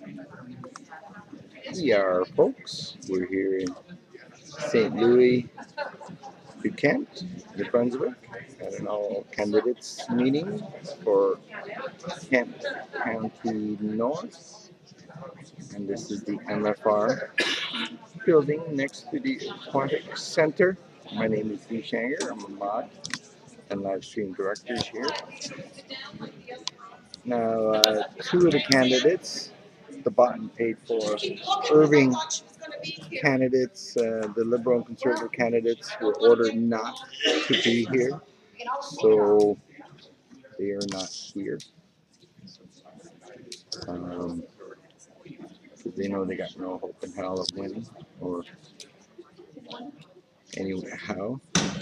Yeah, folks, we're here in St. Louis, Kent, New Brunswick, at an all candidates meeting for Kent County North. And this is the MFR building next to the Aquatic Center. My name is Dee Shanger. I'm a mod and live stream director here. Now, two of the candidates, the bought and paid for Irving candidates, the Liberal and Conservative candidates, were ordered not to be here, so they are not here. Because they know they got no hope in hell of winning, or anyhow,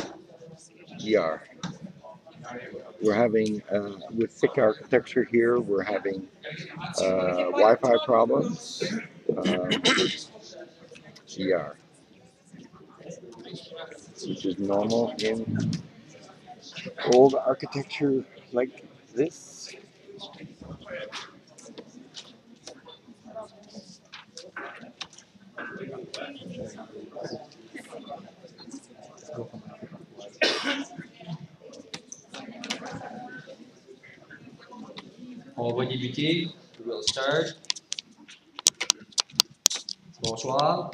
we're having, with thick architecture here, we're having Wi-Fi problems. Which is normal in old architecture like this. On va débuter. We'll start. Bonsoir.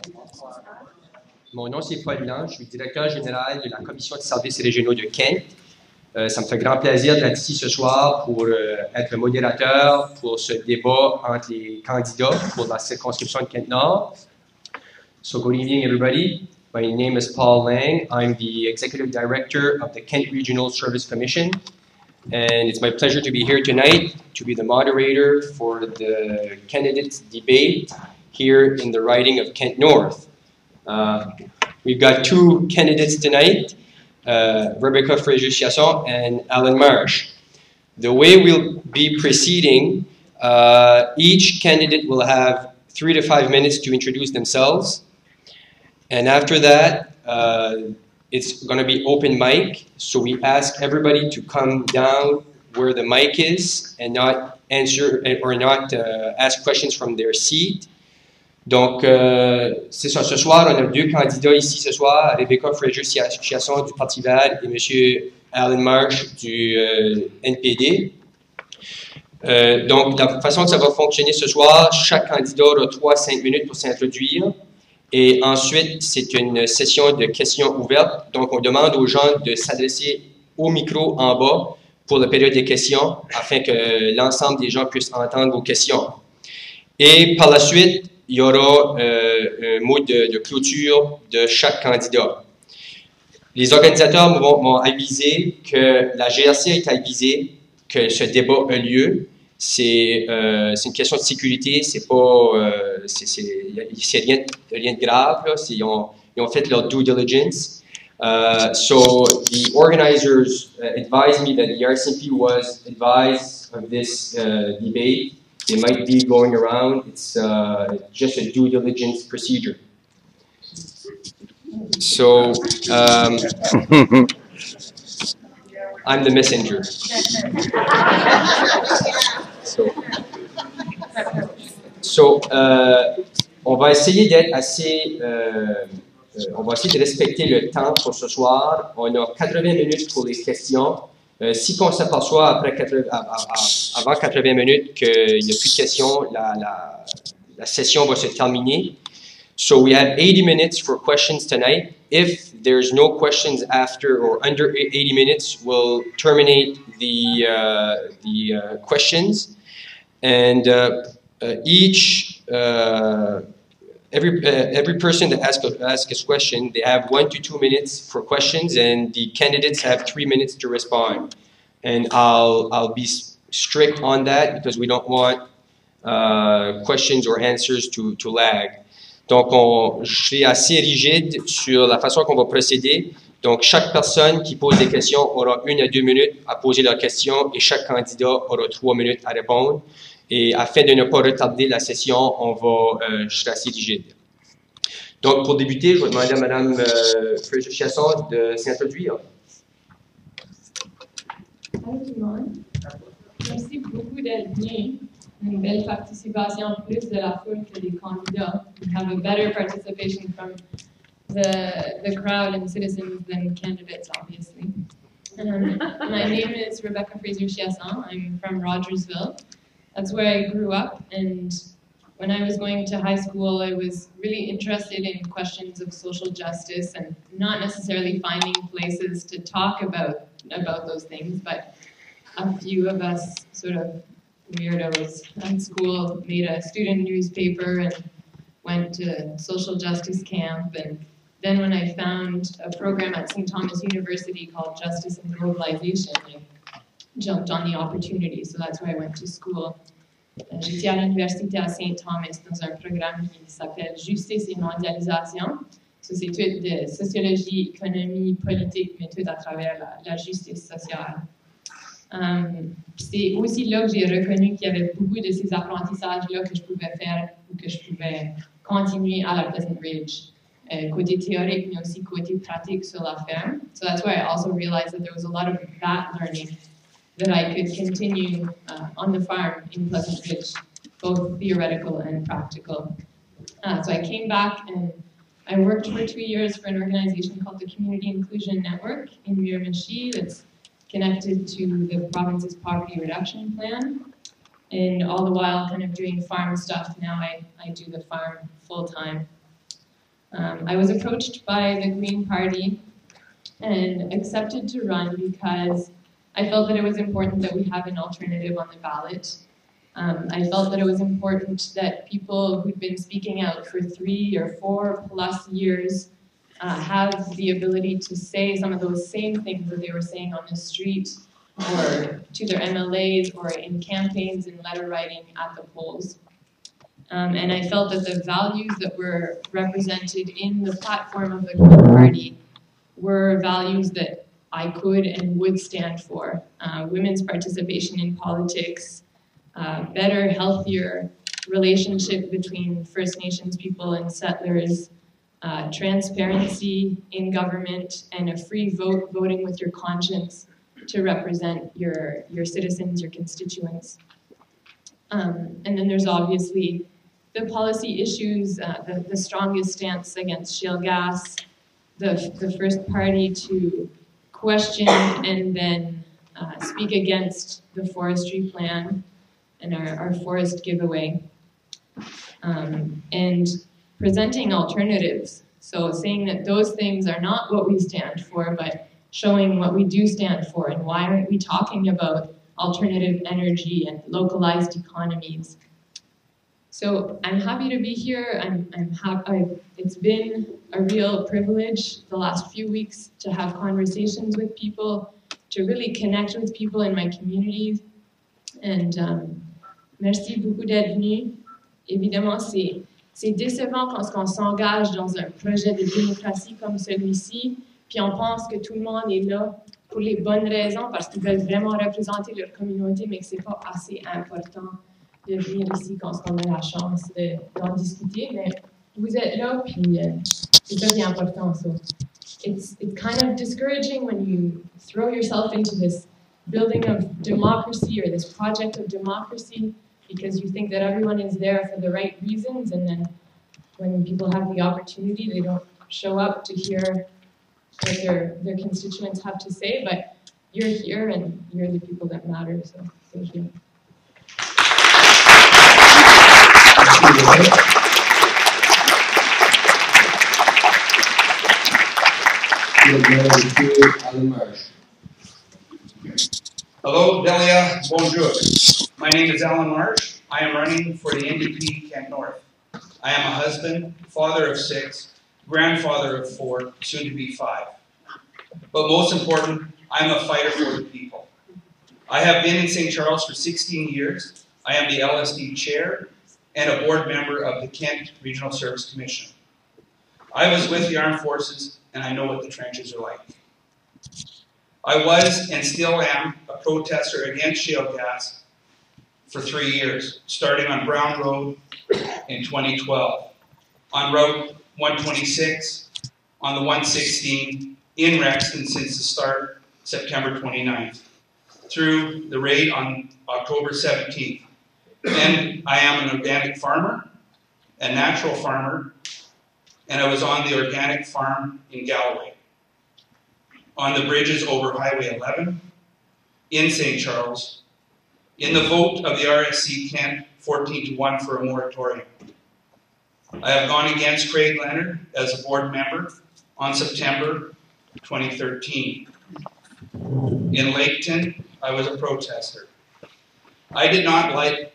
Mon nom, c'est Paul Blanc. Je suis directeur général de la Commission de services régionaux de Kent. Ça me fait grand plaisir d'être ici ce soir pour être le modérateur pour ce débat entre les candidats pour la circonscription de Kent-Nord. So good evening, everybody. My name is Paul Lang. I'm the Executive Director of the Kent Regional Service Commission. And it's my pleasure to be here tonight to be the moderator for the candidate debate here in the riding of Kent North. We've got two candidates tonight, Rebeka Frazer-Chiasson and Allan Marsh. The way we'll be proceeding, each candidate will have 3 to 5 minutes to introduce themselves. And after that, it's going to be open mic, so we ask everybody to come down where the mic is and not answer or not ask questions from their seat. Donc, c'est ça. Ce soir, on a deux candidats ici ce soir, Rebeka Frazer-Chiasson du Parti vert et M. Allan Marsh du NPD. Donc, la façon que ça va fonctionner ce soir, chaque candidat aura 3 à 5 minutes pour s'introduire. Et ensuite, c'est une session de questions ouvertes. Donc, on demande aux gens de s'adresser au micro en bas pour la période des questions afin que l'ensemble des gens puissent entendre vos questions. Et par la suite, il y aura un mot de clôture de chaque candidat. Les organisateurs m'ont avisé que la GRC a été avisée que ce débat a lieu. C'est une question de sécurité, c'est pas, c'est rien de grave, là. Ils ont fait leur due diligence. So the organizers advised me that the RCMP was advised of this debate. They might be going around. It's just a due diligence procedure. So I'm the messenger. So, on va essayer d'être assez, on va essayer de respecter le temps pour ce soir. On a 80 minutes pour les questions. Si on s'aperçoit avant 80 minutes qu'il n'y a plus de questions, la session va se terminer. So we have 80 minutes for questions tonight. If there's no questions after or under 80 minutes, we'll terminate the questions. And every person that asks a question, they have 1 to 2 minutes for questions, and the candidates have 3 minutes to respond. And I'll be strict on that because we don't want questions or answers to lag. Donc, je suis assez rigide sur la façon qu'on va procéder. Donc, chaque personne qui pose des questions aura 1 à 2 minutes à poser leurs questions et chaque candidat aura 3 minutes à répondre. Et afin de ne pas retarder la session, je serai assez rigide. Donc, pour débuter, je vais demander à Mme Frazer-Chiasson de s'introduire. Bonjour tout le monde. Merci beaucoup d'être venu. une belle participation plus de la foule que des candidats. We have a better participation from the crowd and citizens than candidates, obviously. My name is Rebeka Frazer-Chiasson. I'm from Rogersville. That's where I grew up, and when I was going to high school, I was really interested in questions of social justice and not necessarily finding places to talk about those things, but a few of us sort of weirdos at school made a student newspaper and went to social justice camp. And then when I found a program at St. Thomas University called Justice and Globalization, I jumped on the opportunity. So that's where I went to school. J'étais à l'université à St. Thomas dans un programme qui s'appelle Justice et mondialisation. So, c'est tout de sociologie, économie, politique, mais tout à travers la justice sociale. C'est aussi là que j'ai reconnu qu'il y avait beaucoup de ces apprentissages-là que je pouvais faire ou que je pouvais continuer à la Pleasant Ridge. Côté théorique, mais aussi côté pratique sur la ferme. So that's why I also realized that there was a lot of that learning that I could continue on the farm in Pleasant Ridge, both theoretical and practical. So I came back and I worked for 2 years for an organization called the Community Inclusion Network in Miramichi that's connected to the province's poverty reduction plan. And all the while kind of doing farm stuff, now I do the farm full time. I was approached by the Green Party and accepted to run because I felt that it was important that we have an alternative on the ballot. I felt that it was important that people who'd been speaking out for 3 or 4 plus years have the ability to say some of those same things that they were saying on the street or to their MLAs or in campaigns and letter writing at the polls. And I felt that the values that were represented in the platform of the Green Party were values that I could and would stand for. Women's participation in politics, better, healthier relationship between First Nations people and settlers, transparency in government, and a free vote, voting with your conscience to represent your citizens, your constituents. And then there's obviously the policy issues, the strongest stance against shale gas, the first party to question and then speak against the forestry plan and our forest giveaway. And presenting alternatives. So saying that those things are not what we stand for, but showing what we do stand for and why aren't we talking about alternative energy and localized economies. So I'm happy to be here. It's been a real privilege the last few weeks to have conversations with people, to really connect with people in my communities. And merci beaucoup d'être venu. Évidemment, c'est décevant quand on s'engage dans un projet de démocratie comme celui-ci, puis on pense que tout le monde est là pour les bonnes raisons, parce qu'ils veulent vraiment représenter leur communauté, mais que c'est pas assez important de venir ici quand on a la chance d'en discuter. Mais vous êtes là, puis c'est ça qui est important. So it's kind of discouraging when you throw yourself into this building of democracy or this project of democracy because you think that everyone is there for the right reasons, and then when people have the opportunity, they don't show up to hear what their constituents have to say, but you're here and you're the people that matter, so thank you. Allan Marsh. Hello, Delia, bonjour. My name is Allan Marsh. I am running for the NDP Kent North. I am a husband, father of 6, grandfather of 4, soon to be 5. But most important, I'm a fighter for the people. I have been in St. Charles for 16 years. I am the LSD chair and a board member of the Kent Regional Service Commission. I was with the Armed Forces, and I know what the trenches are like. I was and still am a protester against shale gas for 3 years, starting on Brown Road in 2012, on Route 126, on the 116, in Rexton since the start, September 29th, through the raid on October 17th, And I am an organic farmer, a natural farmer, and I was on the organic farm in Galloway, on the bridges over Highway 11, in St. Charles, in the vote of the RSC Kent 14-1 for a moratorium. I have gone against Craig Leonard as a board member on September 2013. In Laketon, I was a protester. I did not let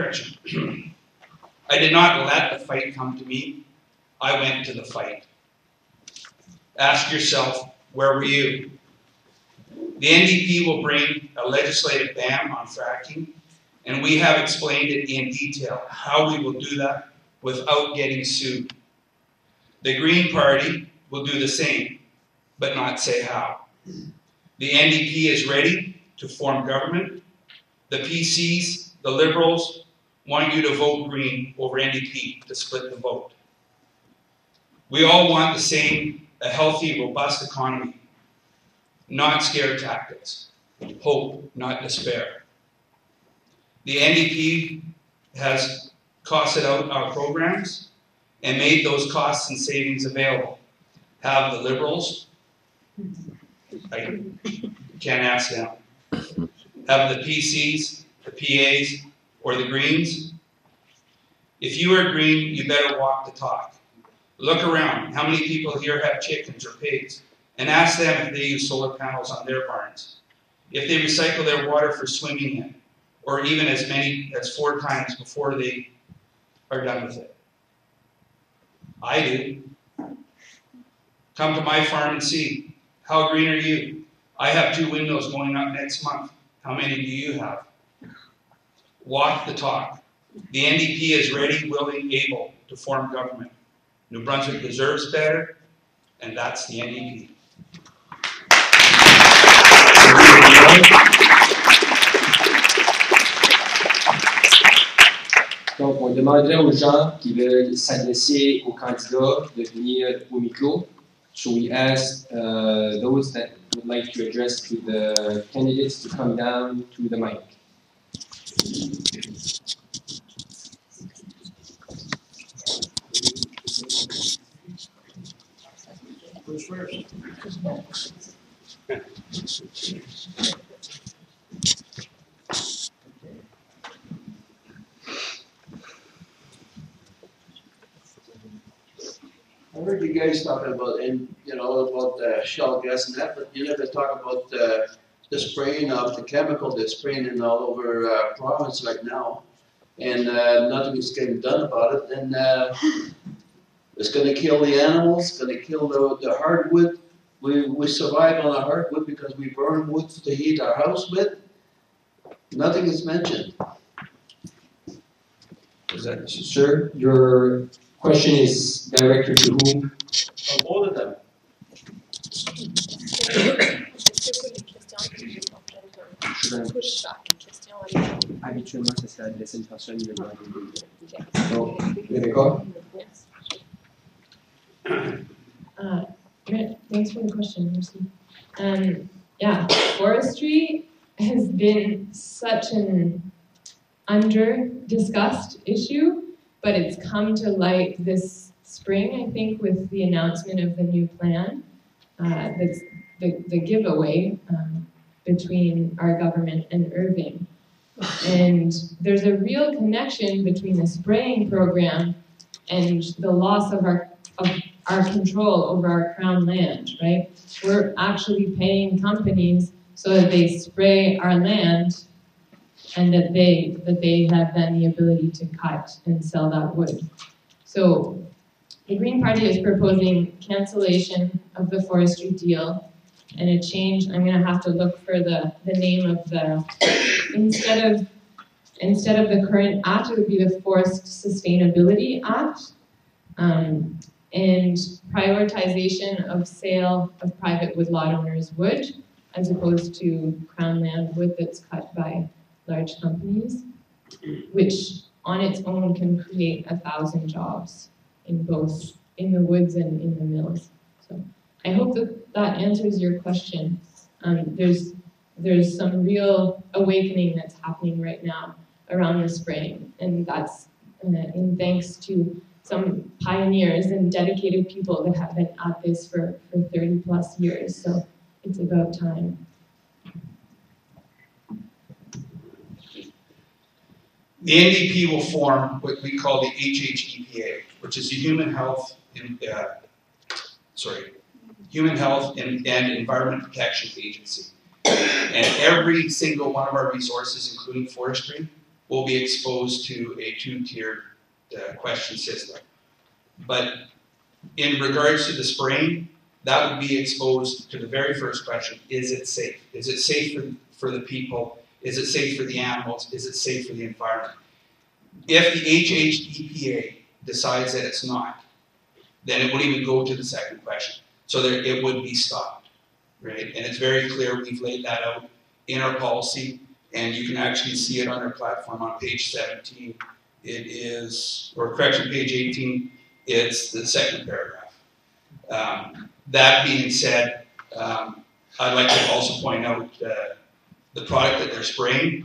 the fight come to me. I went to the fight. Ask yourself, where were you? The NDP will bring a legislative ban on fracking, and we have explained it in detail how we will do that without getting sued. The Green Party will do the same, but not say how. The NDP is ready to form government. The PCs, the Liberals, want you to vote Green over NDP to split the vote. We all want the same, a healthy, robust economy, not scare tactics, hope, not despair. The NDP has costed out our programs and made those costs and savings available. Have the Liberals, I can't ask them, have the PCs, the PAs, or the Greens? If you are Green, you better walk the talk. Look around. How many people here have chickens or pigs? And ask them if they use solar panels on their barns. If they recycle their water for swimming in, or even as many as 4 times before they are done with it. I do. Come to my farm and see. How green are you? I have 2 windows going up next month. How many do you have? Walk the talk. The NDP is ready, willing, able to form government. New Brunswick deserves better, and that's the NDP. Donc, on demanderait aux gens qui veulent s'adresser aux candidats de venir au micro. So we ask those that would like to address to the candidates to come down to the mic. Who's first? I heard you guys talking about, about shell gas and that, but you never talk about the spraying of the chemical that's spraying in all over province right now, and nothing is getting done about it. And it's going to kill the animals, it's going to kill the hardwood. We survive on the hardwood because we burn wood to heat our house with. Nothing is mentioned. Is that, sir, your question is directed to whom? Both of them. Habituellement, ça serait adressé à une personne de Donc, Rebeka? Thanks for the question, Mercy. Yeah, forestry has been such an under-discussed issue, but it's come to light this spring, I think, with the announcement of the new plan. That's the giveaway between our government and Irving. And there's a real connection between the spraying program and the loss of our control over our crown land, right? We're actually paying companies so that they spray our land and that they have then the ability to cut and sell that wood. So the Green Party is proposing cancellation of the forestry deal and a change. I'm going to have to look for the name of the, instead of the current act, it would be the Forest Sustainability Act. And prioritization of sale of private woodlot owners' wood, as opposed to crown land wood that's cut by large companies, which on its own can create 1,000 jobs in both in the woods and in the mills. So I hope that answers your question. There's some real awakening that's happening right now around the spraying. And that's in thanks to some pioneers and dedicated people that have been at this for 30 plus years. So it's about time. The NDP will form what we call the HHEPA, which is the Human Health and Environment Protection Agency. And every single one of our resources, including forestry, will be exposed to a two-tiered question system. But in regards to the spraying, that would be exposed to the very first question: is it safe? Is it safe for the people? Is it safe for the animals? Is it safe for the environment? If the HHEPA decides that it's not, then it wouldn't even go to the second question. So it would be stopped, right? And it's very clear, we've laid that out in our policy, and you can actually see it on our platform on page 17. It is, or correction, page 18, it's the second paragraph. That being said, I'd like to also point out the product that they're spraying,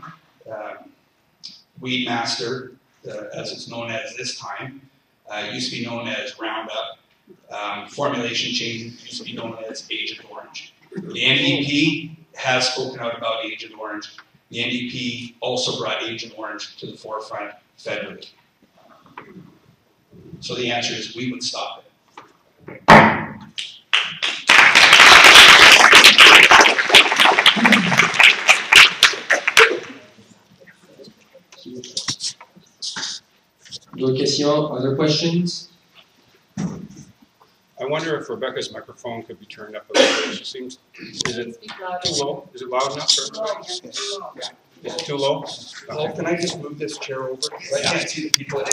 Weed Master, as it's known as this time, used to be known as Roundup. Formulation change used to be known as Agent Orange. The NDP has spoken out about Agent Orange. The NDP also brought Agent Orange to the forefront federally. So the answer is we would stop it. D'autres questions? Other questions? I wonder if Rebecca's microphone could be turned up a little bit. She seems, is it too low? Is it loud enough for everybody? Is it too low? Paul, can I just move this chair over? I can't see the people.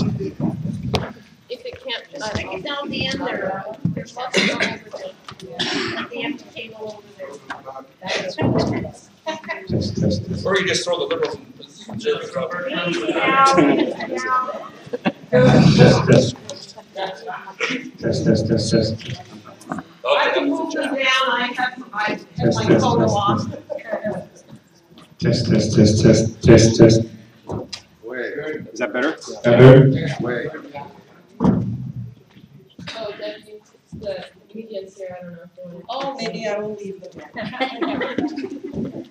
If it can't, It's down the end there. There's lots of room over there. The empty table over there. Or you just throw the liberals in the conservative cover. Test. I can move them down. I have my photo off. Test. Way. Is that better? Way. oh, that means it's the comedians here. I don't know if they want to. Oh, maybe I will leave them there.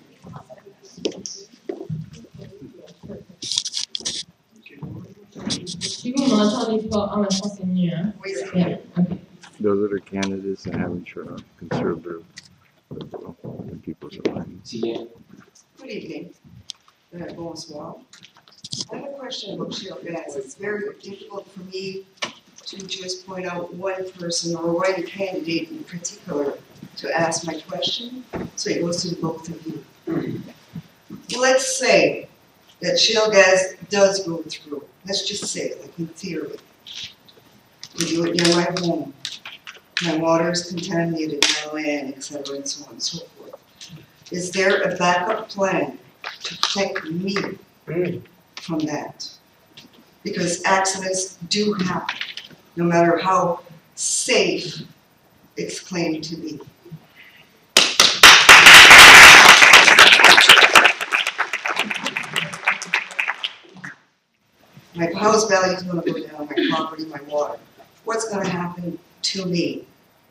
Si vous m'entendez pas en français mieux, hein? Oui, c'est Yeah, okay. Those are the candidates that haven't shown up. Conservative people's opinion. Sylvia? Good evening. Bonsoir. I have a question about shale gas. It's very difficult for me to just point out one person or one candidate in particular to ask my question, so it goes to both of you. Let's say that shale gas does go through. Let's just say, like in theory. We do it near my home. My water is contaminated, my land, etc., and so on and so forth. Is there a backup plan to protect me from that? Because accidents do happen, no matter how safe it's claimed to be. My house value is going to go down, my property, my water. What's going to happen to me?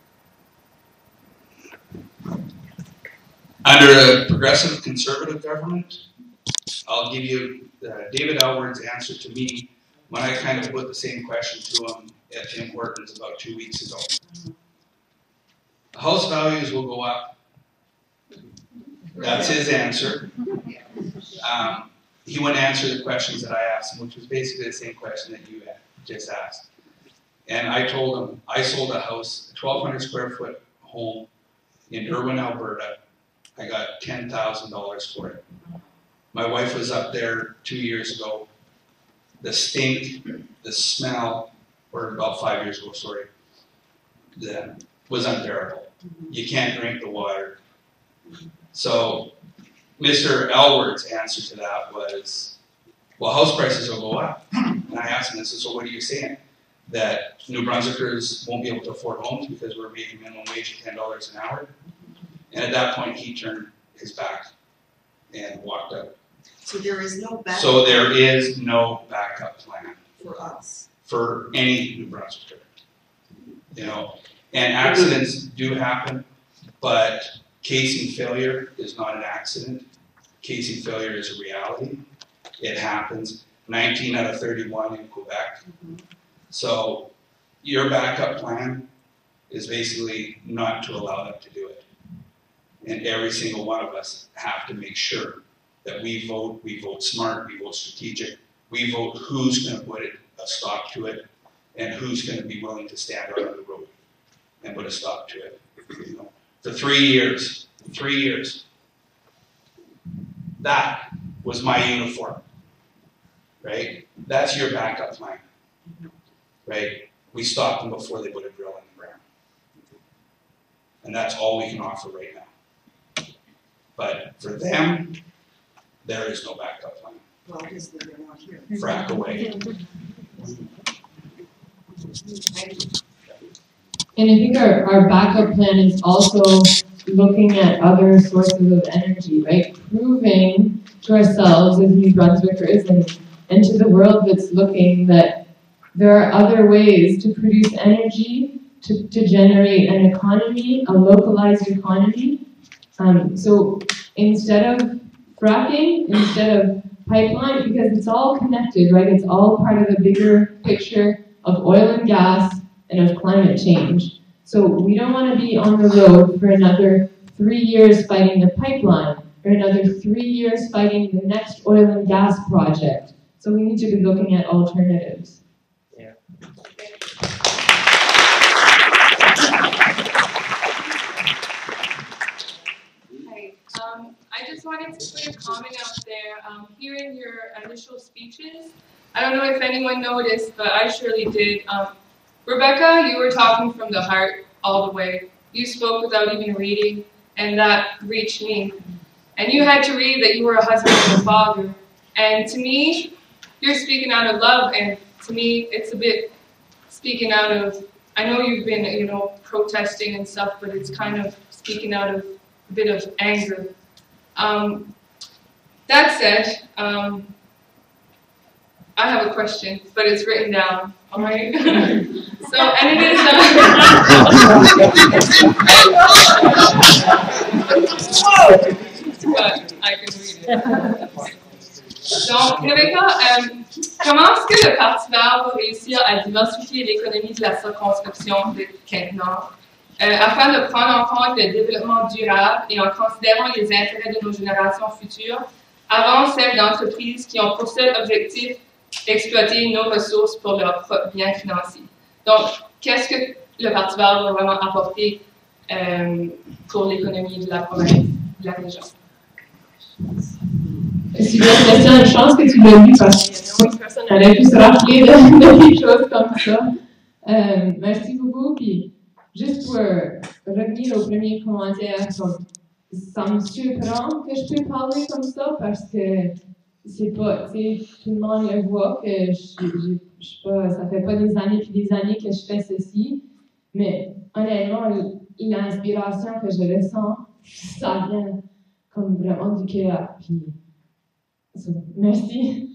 Under a progressive conservative government, I'll give you David Alward's answer to me when I kind of put the same question to him at Tim Hortons about 2 weeks ago. House values will go up. That's his answer. He wouldn't answer the questions that I asked him, which was basically the same question that you just asked. And I told him, I sold a house, a 1,200 square foot home in Irwin, Alberta. I got $10,000 for it. My wife was up there 2 years ago. The stink, the smell, or about 5 years ago, sorry, was unbearable. You can't drink the water. So Mr. Elward's answer to that was, well, house prices will go up. And I asked him, I said, so what are you saying? That New Brunswickers won't be able to afford homes because we're making minimum wage of $10 an hour? And at that point, he turned his back and walked out. So there is no backup. So there is no backup plan For us. for any New Brunswicker. You know, and accidents do happen, but casing failure is not an accident. Casing failure is a reality. It happens. 19 out of 31 in Quebec. So your backup plan is basically not to allow them to do it. And every single one of us have to make sure that we vote smart, we vote strategic, we vote who's going to put a stop to it, and who's going to be willing to stand out on the road and put a stop to it. You know, for 3 years, that was my uniform, right? That's your backup plan, right? We stopped them before they put a drill in the ground. And that's all we can offer right now. But for them, there is no backup plan. Well, because they're not here. Frack away. And I think our backup plan is also looking at other sources of energy, right? Proving to ourselves as New Brunswickers and to the world that's looking that there are other ways to produce energy, to generate an economy, a localized economy. So instead of fracking, instead of pipeline, because it's all connected, right? It's all part of a bigger picture of oil and gas and of climate change. So we don't want to be on the road for another 3 years fighting the pipeline, or another 3 years fighting the next oil and gas project. So we need to be looking at alternatives. Yeah. Hi. I just wanted to put a comment out there. Hearing your initial speeches, I don't know if anyone noticed, but I surely did. Rebeka, you were talking from the heart all the way. You spoke without even reading, and that reached me. And you had to read that you were a husband and a father. And to me, you're speaking out of love, and to me, it's a bit speaking out of, I know you've been, you know, protesting and stuff, but it's kind of speaking out of a bit of anger. That said, I have a question, but it's written down, all right? So, and it is, but I can read it. Donc, Rebeka, comment est-ce que le Parti vert va réussir à diversifier l'économie de la circonscription de Kent-Nord afin de prendre en compte le développement durable et en considérant les intérêts de nos générations futures avant celles d'entreprises qui ont pour seul objectif d'exploiter nos ressources pour leur propre bien financier? Donc, qu'est-ce que le Parti vert va vraiment apporter pour l'économie de la province, de la région? Si Sébastien, une chance que tu l'as lu parce qu'il y a moins de personnes qui allaient pu se rappeler de des choses comme ça. Merci beaucoup. Puis, juste pour revenir au premier commentaire, ça me surprend que je peux parler comme ça parce que c'est pas, tu sais, tout le monde le voit que je suis pas, ça fait pas des années puis des années que je fais ceci, mais honnêtement, l'inspiration que je ressens, ça vient comme vraiment du cœur. Puis, merci.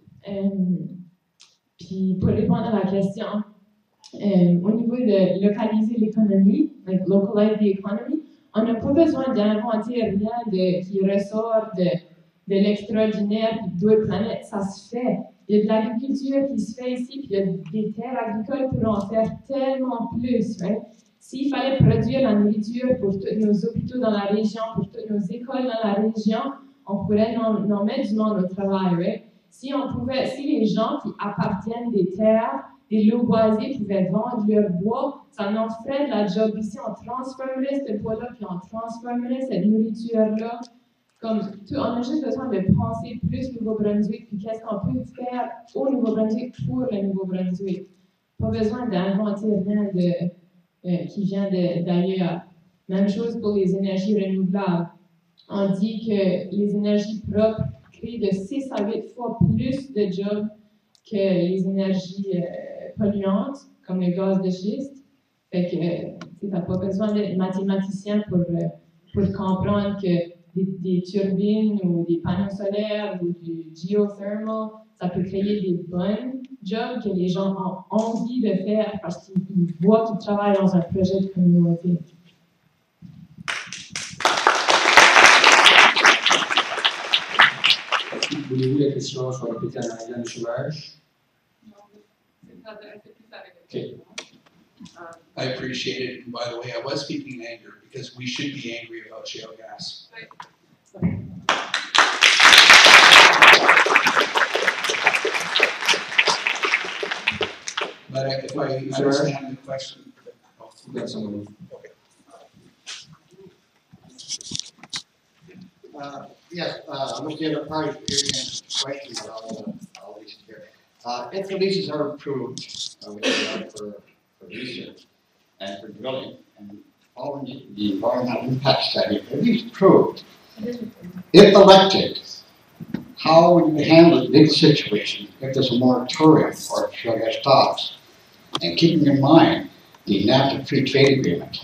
Puis pour répondre à la question, au niveau de localiser l'économie, like localize the economy, on n'a pas besoin d'inventer rien qui ressort de l'extraordinaire d'autres planètes, ça se fait. Il y a de l'agriculture qui se fait ici, puis il y a des terres agricoles pour en faire tellement plus. Right? S'il fallait produire la nourriture pour tous nos hôpitaux dans la région, pour toutes nos écoles dans la région, on pourrait en mettre du monde au travail. Right? Si les gens qui appartiennent des terres, des lots boisés pouvaient vendre leur bois, ça en ferait de la job ici, on transformerait ce bois-là, puis on transformerait cette nourriture-là. Comme, on a juste besoin de penser plus Nouveau-Brunswick, puis qu'est-ce qu'on peut faire au Nouveau-Brunswick pour le Nouveau-Brunswick. Pas besoin d'inventer rien qui vient d'ailleurs. Même chose pour les énergies renouvelables. On dit que les énergies propres créent de 6 à 8 fois plus de jobs que les énergies polluantes, comme le gaz de schiste. Fait que tu n'as pas besoin d'être mathématicien pour comprendre que des turbines ou des panneaux solaires ou du geothermal, ça peut créer des bonnes jobs que les gens ont envie de faire parce qu'ils voient qu'ils travaillent dans un projet de communauté. Voulez-vous la question soit répétée en anglais, M. Marsh? Okay. I appreciate it, and by the way, I was speaking in anger because we should be angry about shale gas. But if I understand the question, That's all. Yes, I'm with the other party here question about all these here. If the leases are approved, which they are for research and for drilling, and all the environmental impact study, if these approved, if elected, how would you handle this situation if there's a moratorium or if shale gas stops? And keeping in mind the NAFTA free trade agreement.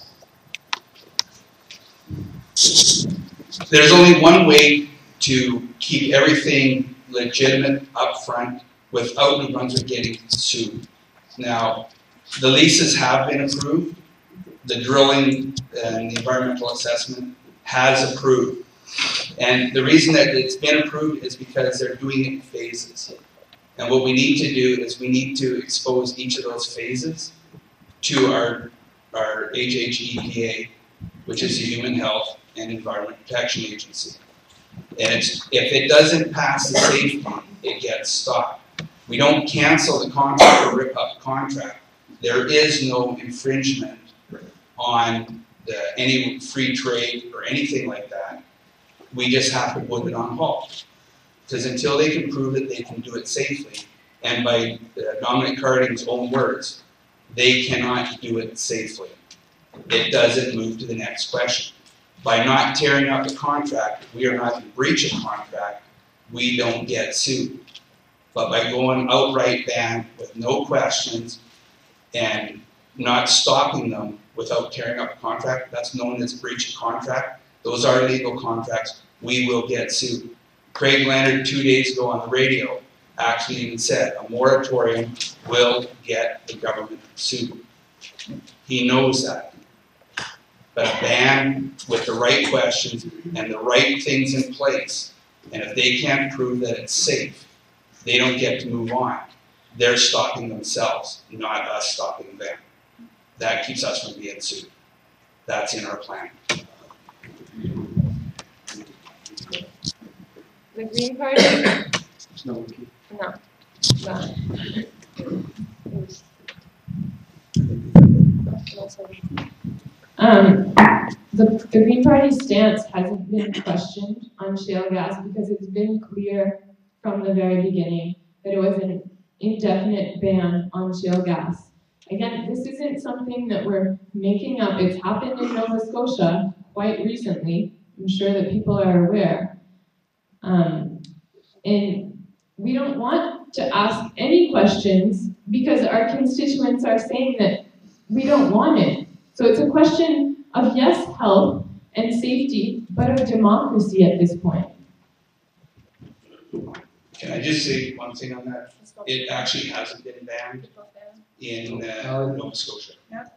there's only one way to keep everything legitimate up front without New Brunswick getting sued. Now, the leases have been approved. The drilling and the environmental assessment has approved. And the reason that it's been approved is because they're doing it in phases. And what we need to do is we need to expose each of those phases to our HHEPA, which is the Human Health and Environment Protection Agency. And if it doesn't pass the safety, it gets stopped. We don't cancel the contract or rip up the contract. There is no infringement on any free trade or anything like that. We just have to put it on hold. Because until they can prove that they can do it safely, and by Dominic Carding's own words, they cannot do it safely. It doesn't move to the next question. By not tearing up the contract, we are not in breach of contract, we don't get sued. But by going outright ban with no questions and not stopping them without tearing up the contract, that's known as breach of contract. Those are legal contracts, we will get sued. Craig Leonard 2 days ago on the radio actually even said a moratorium will get the government sued. He knows that. But a ban with the right questions and the right things in place, and if they can't prove that it's safe, they don't get to move on. They're stopping themselves, not us stopping them. That keeps us from being sued. That's in our plan. The Green Party? No. No. The Green Party's stance hasn't been questioned on shale gas because it's been clear from the very beginning that it was an indefinite ban on shale gas. Again, this isn't something that we're making up. It's happened in Nova Scotia quite recently. I'm sure that people are aware. And we don't want to ask any questions because our constituents are saying that we don't want it. So it's a question of, yes, health and safety, but of democracy at this point. Can I just say one thing on that? It actually hasn't been banned in Nova Scotia.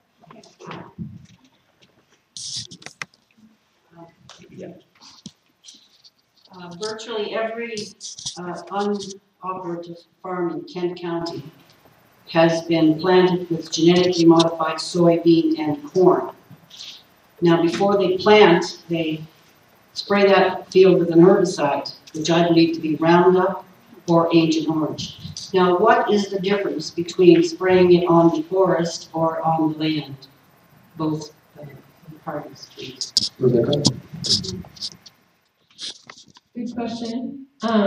Virtually every unoperative farm in Kent County has been planted with genetically modified soybean and corn. Now, before they plant, they spray that field with an herbicide, which I believe to be Roundup or Agent Orange. Now, what is the difference between spraying it on the forest or on the land? Both parties, please. Rebeka? Good question.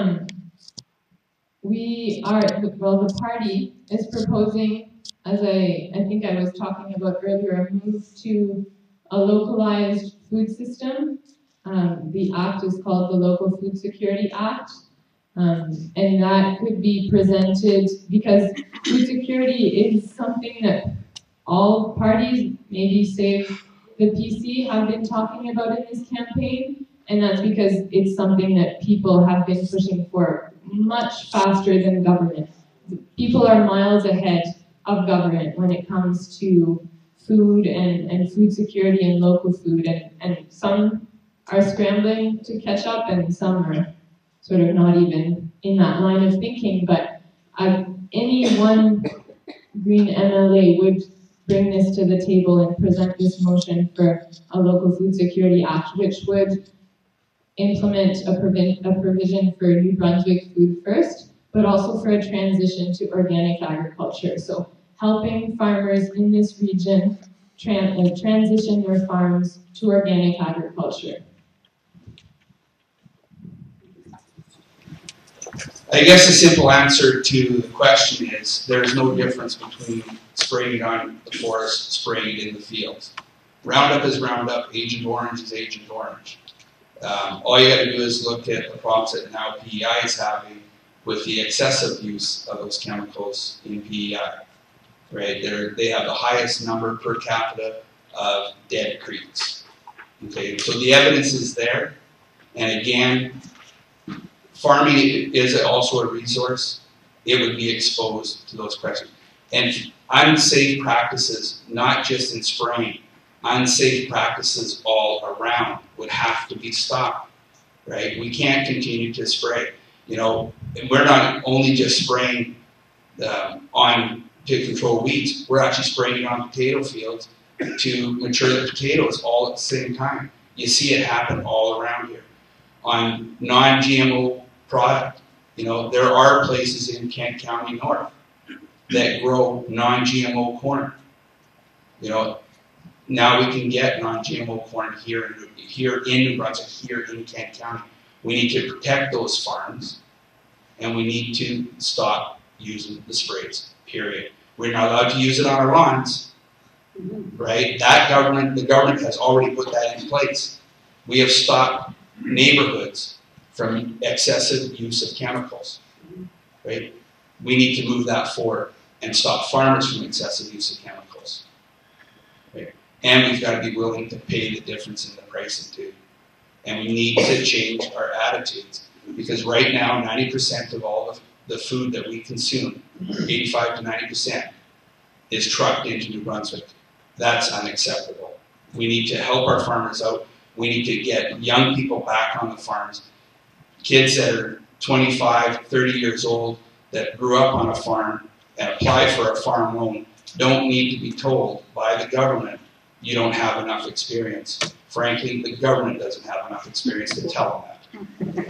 The party is proposing, as I think I was talking about earlier, a move to a localized food system. The act is called the Local Food Security Act. And that could be presented because food security is something that all parties, maybe save the PC, have been talking about in this campaign. And that's because it's something that people have been pushing for much faster than government. People are miles ahead of government when it comes to food and food security and local food. And some are scrambling to catch up and some are sort of not even in that line of thinking. But any one Green MLA would bring this to the table and present this motion for a local food security act, which would implement a provision for New Brunswick Food First, but also for a transition to organic agriculture. So helping farmers in this region transition their farms to organic agriculture. I guess the simple answer to the question is there's no difference between spraying it on the forest, spraying it in the fields. Roundup is Roundup, Agent Orange is Agent Orange. All you got to do is look at the problems that now PEI is having with the excessive use of those chemicals in PEI. Right? They have the highest number per capita of dead creeks. Okay, so the evidence is there, and again, farming is also a resource. It would be exposed to those questions. And unsafe practices, not just in spraying, unsafe practices all around would have to be stopped, right? We can't continue to spray. You know, we're not only just spraying to control weeds, we're actually spraying it on potato fields to mature the potatoes all at the same time. You see it happen all around here. On non-GMO product, you know, there are places in Kent County North that grow non-GMO corn. You know, now we can get non-GMO corn here in New Brunswick, here in Kent County. We need to protect those farms, and we need to stop using the sprays, period. We're not allowed to use it on our lawns, right? The government has already put that in place. We have stopped neighborhoods from excessive use of chemicals, right? We need to move that forward and stop farmers from excessive use of chemicals, right? And we've got to be willing to pay the difference in the pricing too. And we need to change our attitudes, because right now 90% of all of the food that we consume, 85 to 90%, is trucked into New Brunswick. That's unacceptable. We need to help our farmers out. We need to get young people back on the farms. Kids that are 25, 30 years old that grew up on a farm and apply for a farm loan don't need to be told by the government, you don't have enough experience. Frankly, the government doesn't have enough experience to tell them that.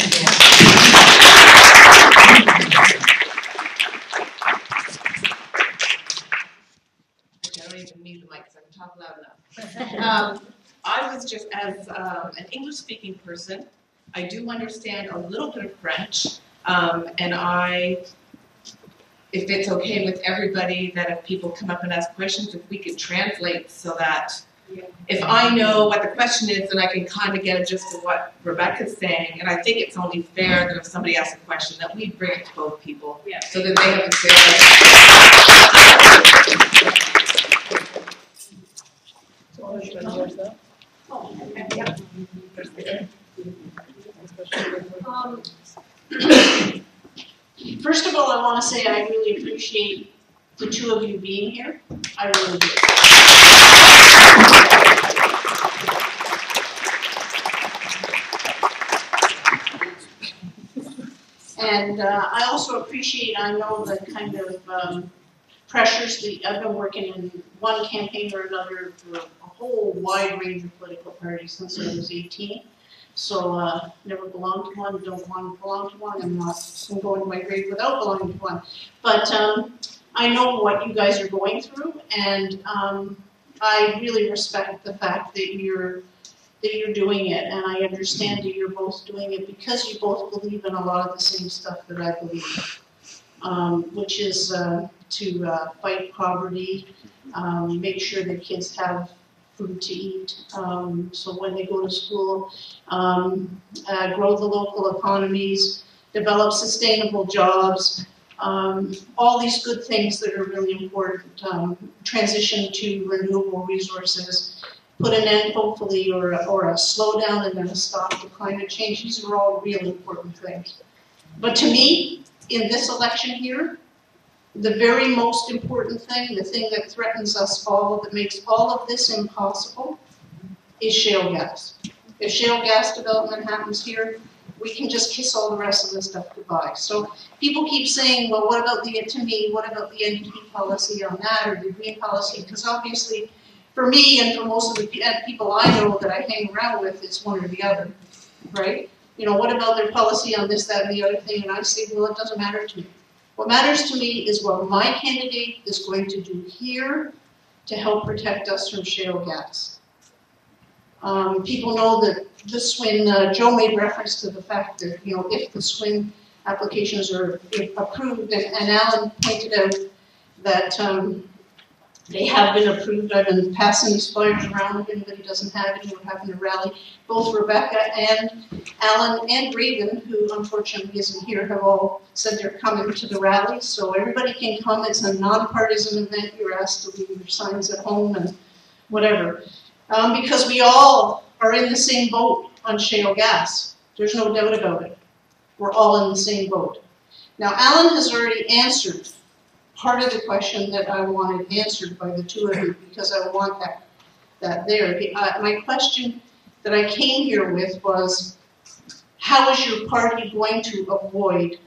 I don't even need the mic because I can talk loud enough. I was just, as an English-speaking person, I do understand a little bit of French, and if it's okay with everybody, that if people come up and ask questions, if we could translate so that if I know what the question is, then I can kind of get a gist of what Rebeka's saying. And I think it's only fair that if somebody asks a question, that we bring it to both people, so that they have First of all, I want to say I really appreciate the two of you being here. I really do. And I also appreciate, I know the kind of pressures that I've been working in one campaign or another for a whole wide range of political parties since I was 18. So never belonged to one, don't want to belong to one. I'm not going to my grave without belonging to one. But I know what you guys are going through, and I really respect the fact that you're doing it, and I understand that you're both doing it because you both believe in a lot of the same stuff that I believe in, which is to fight poverty, make sure that kids have food to eat, so when they go to school, grow the local economies, develop sustainable jobs, all these good things that are really important, transition to renewable resources, put an end, hopefully, or a slowdown and then a stop to climate change. These are all real important things. But to me, in this election here, the very most important thing, the thing that threatens us all, that makes all of this impossible, is shale gas. If shale gas development happens here, we can just kiss all the rest of the stuff goodbye. So people keep saying, well, what about the NDP policy on that, or the green policy? Because obviously, for me and for most of the people I know that I hang around with, it's one or the other, right? You know, what about their policy on this, that, and the other thing? And I say, well, it doesn't matter to me. What matters to me is what my candidate is going to do here to help protect us from shale gas. People know that the SWIN, Joe made reference to the fact that, you know, if the SWIN applications are approved, and Allan pointed out that they have been approved. I've been passing these flyers around. If anybody doesn't have any, we're having a rally. Both Rebeka and Allan and Regan, who unfortunately isn't here, have all said they're coming to the rally. So everybody can come. It's a nonpartisan event. You're asked to leave your signs at home and whatever. Because we all are in the same boat on shale gas. There's no doubt about it. We're all in the same boat. Now, Allan has already answered part of the question that I wanted answered by the two of you, because I want that there. My question that I came here with was, how is your party going to avoid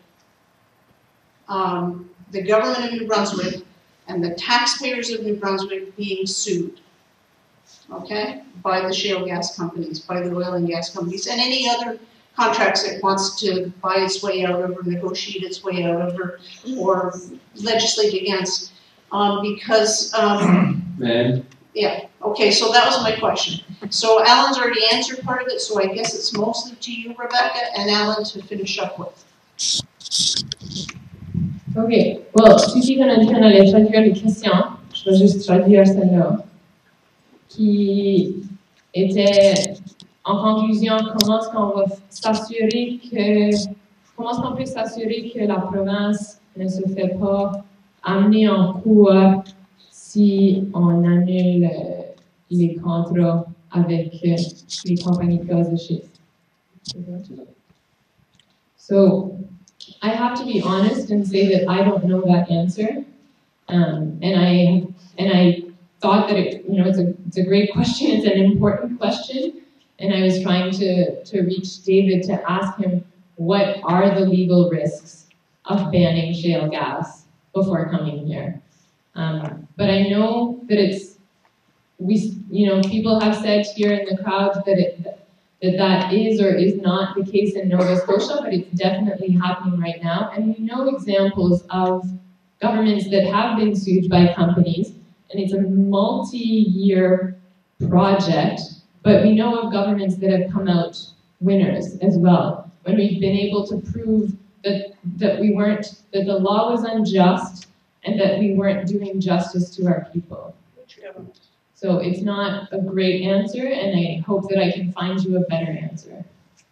the government of New Brunswick and the taxpayers of New Brunswick being sued, okay, by the shale gas companies, by the oil and gas companies, and any other contracts it wants to buy its way out of or negotiate its way out of or legislate against, because yeah, okay, so that was my question. So Allan's already answered part of it, so I guess it's mostly to you, Rebeka, and Allan to finish up with. Ok, bon, ceux qui vont dire, on allait traduire les questions, je vais juste traduire celle-là, qui était en conclusion, comment est-ce qu'on va s'assurer comment est-ce qu'on peut s'assurer que la province ne se fait pas amener en cours si on annule les contrats avec les compagnies de gaz de schiste. So, I have to be honest and say that I don't know that answer, and I thought that it's a great question. It's an important question. And I was trying to reach David to ask him, what are the legal risks of banning shale gas before coming here? But I know that people have said here in the crowd that is or is not the case in Nova Scotia, but it's definitely happening right now. And we know examples of governments that have been sued by companies, and it's a multi-year project. But we know of governments that have come out winners as well, when we've been able to prove that the law was unjust and that we weren't doing justice to our people. So it's not a great answer, and I hope that I can find you a better answer.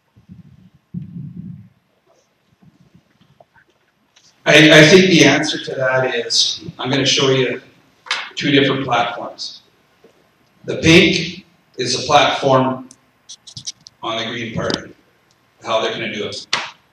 I think the answer to that is, I'm going to show you two different platforms. The pink is a platform on the Green Party, how they're going to do it.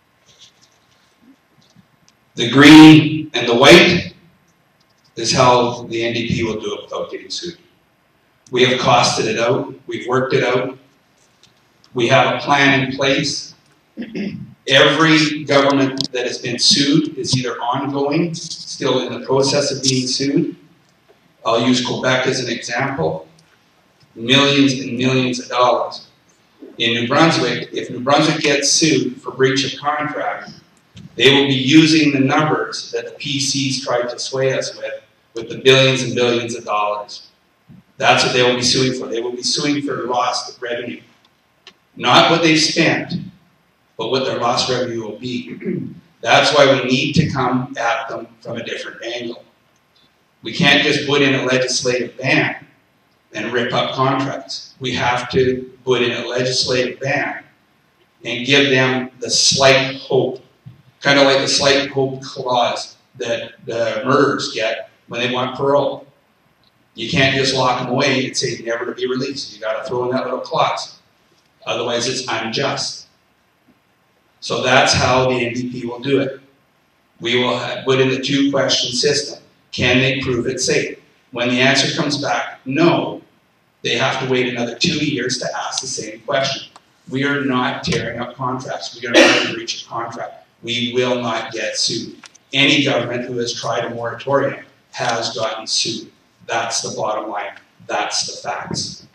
The green and the white is how the NDP will do it without getting sued. We have costed it out. We've worked it out. We have a plan in place. Every government that has been sued is either ongoing, still in the process of being sued. I'll use Quebec as an example. Millions and millions of dollars. In New Brunswick, if New Brunswick gets sued for breach of contract, they will be using the numbers that the PCs tried to sway us with the billions and billions of dollars. That's what they will be suing for. They will be suing for lost revenue. Not what they've spent, but what their lost revenue will be. That's why we need to come at them from a different angle. We can't just put in a legislative ban and rip up contracts. We have to put in a legislative ban and give them the slight hope, kind of like the slight hope clause that the murderers get when they want parole. You can't just lock them away and say never to be released. You got to throw in that little clause. Otherwise, it's unjust. So that's how the NDP will do it. We will put in the two-question system. Can they prove it safe? When the answer comes back, no, they have to wait another 2 years to ask the same question. We are not tearing up contracts. We are not in breach of contract. We will not get sued. Any government who has tried a moratorium has gotten sued. That's the bottom line. That's the facts.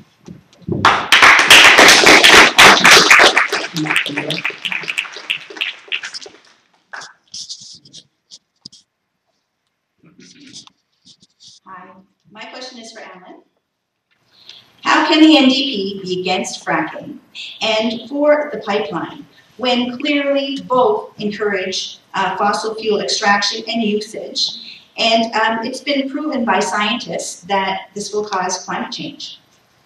Hi, my question is for Allan. How can the NDP be against fracking and for the pipeline when clearly both encourage fossil fuel extraction and usage, and it's been proven by scientists that this will cause climate change?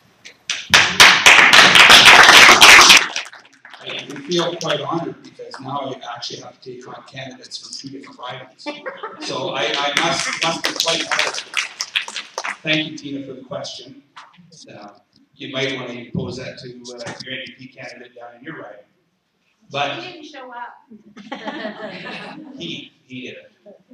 I feel quite honored because now I actually have to take on candidates from 2 different ridings. So I must be quite honored. Thank you, Tina, for the question. You might want to pose that to your NDP candidate down in your riding. But He didn't show up. he did it.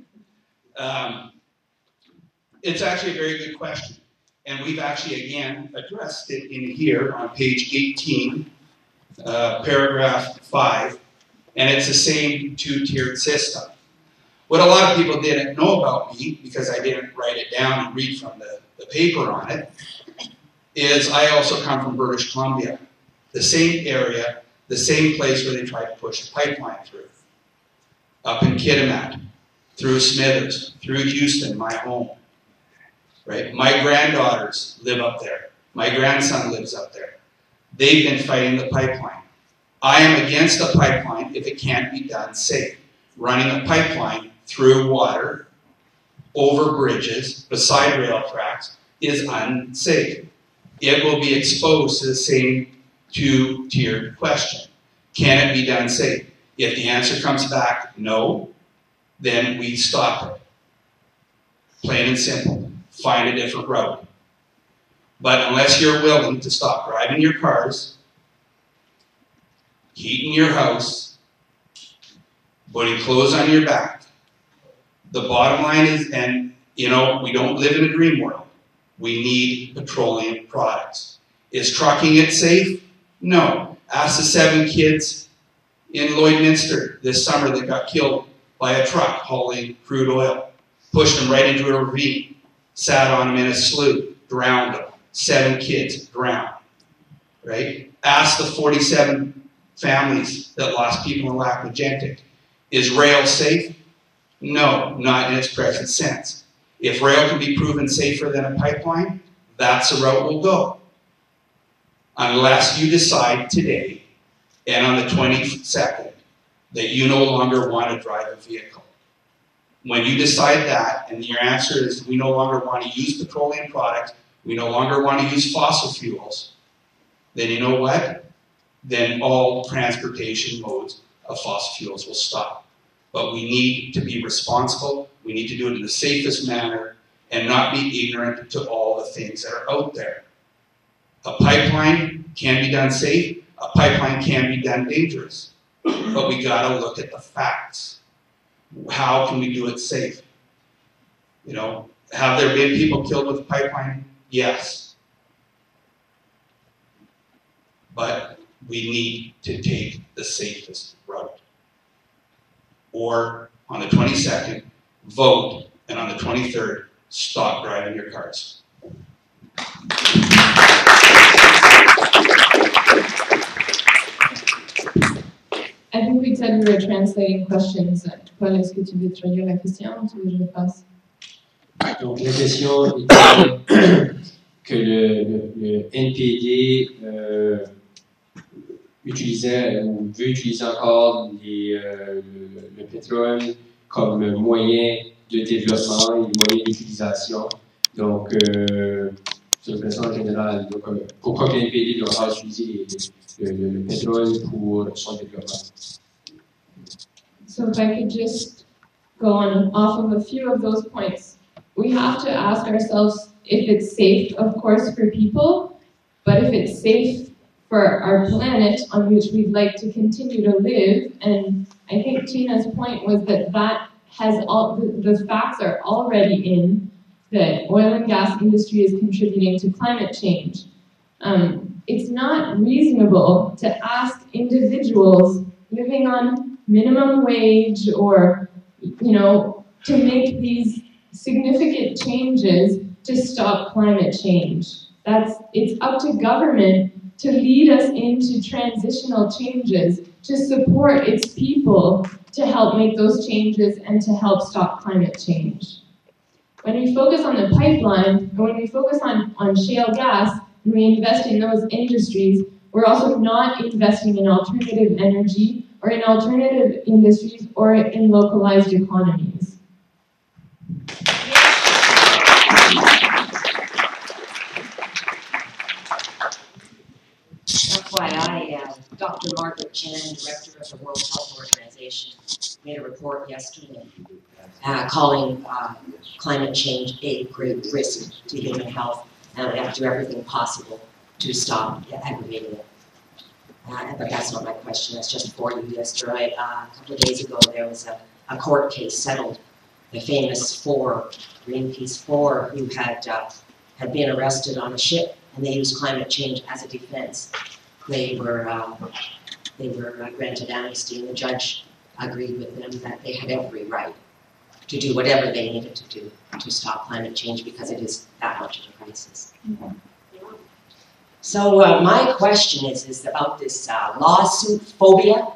It's actually a very good question. And we've actually, again, addressed it in here on page 18, paragraph 5, and it's the same two-tiered system. What a lot of people didn't know about me, because I didn't write it down and read from the paper on it, is I also come from British Columbia, the same area, the same place where they tried to push a pipeline through. Up in Kitimat, through Smithers, through Houston, my home. Right? My granddaughters live up there. My grandson lives up there. They've been fighting the pipeline. I am against a pipeline if it can't be done safe. Running a pipeline through water, over bridges, beside rail tracks, is unsafe. It will be exposed to the same two-tiered question. Can it be done safe? If the answer comes back no, then we stop it. Plain and simple. Find a different route. But unless you're willing to stop driving your cars, heating your house, putting clothes on your back, the bottom line is, and you know, we don't live in a dream world. We need petroleum products. Is trucking it safe? No. Ask the 7 kids in Lloydminster this summer that got killed by a truck hauling crude oil. Pushed them right into a ravine, sat on them in a slough, drowned them. 7 kids drowned. Right? Ask the 47 families that lost people in Lac Magentic. Is rail safe? No, not in its present sense. If rail can be proven safer than a pipeline, that's the route we'll go. Unless you decide today and on the 22nd that you no longer want to drive a vehicle. When you decide that, and your answer is we no longer want to use petroleum products, we no longer want to use fossil fuels, then you know what? Then all transportation modes of fossil fuels will stop. But we need to be responsible, we need to do it in the safest manner, and not be ignorant to all the things that are out there. A pipeline can be done safe, a pipeline can be done dangerous. But we gotta look at the facts. How can we do it safe? You know, have there been people killed with a pipeline? Yes. But we need to take the safest route. Or on the 22nd, vote, and on the 23rd, stop driving your cars. I think we said we were translating questions. Paul, est-ce que tu veux traduire la question ou tu veux que je le fasse? Donc la question était que le NPD utilisait ou veut utiliser encore le pétrole comme moyen de développement et moyen d'utilisation. Donc, sur le plan général, donc, pourquoi le NPD doit utiliser le pétrole pour son développement? So if I could just go on off of a few of those points. We have to ask ourselves if it's safe, of course, for people, but if it's safe for our planet on which we'd like to continue to live. And I think Tina's point was that has all, the facts are already in that oil and gas industry is contributing to climate change. It's not reasonable to ask individuals living on minimum wage or, to make these significant changes to stop climate change. It's up to government to lead us into transitional changes, to support its people to help make those changes and to help stop climate change. When we focus on the pipeline, and when we focus on shale gas, and we invest in those industries, we're also not investing in alternative energy or in alternative industries or in localized economies. FYI, Dr. Margaret Chan, Director of the World Health Organization, made a report yesterday calling climate change a great risk to human health, and we have to do everything possible to stop aggravating it. But that's not my question, that's just for you yesterday. A couple of days ago, there was a court case settled. The famous Greenpeace 4, who had been arrested on a ship, and they used climate change as a defense. They were granted amnesty, and the judge agreed with them that they had every right to do whatever they needed to do to stop climate change because it is that much of a crisis. Mm-hmm. So my question is about this lawsuit phobia.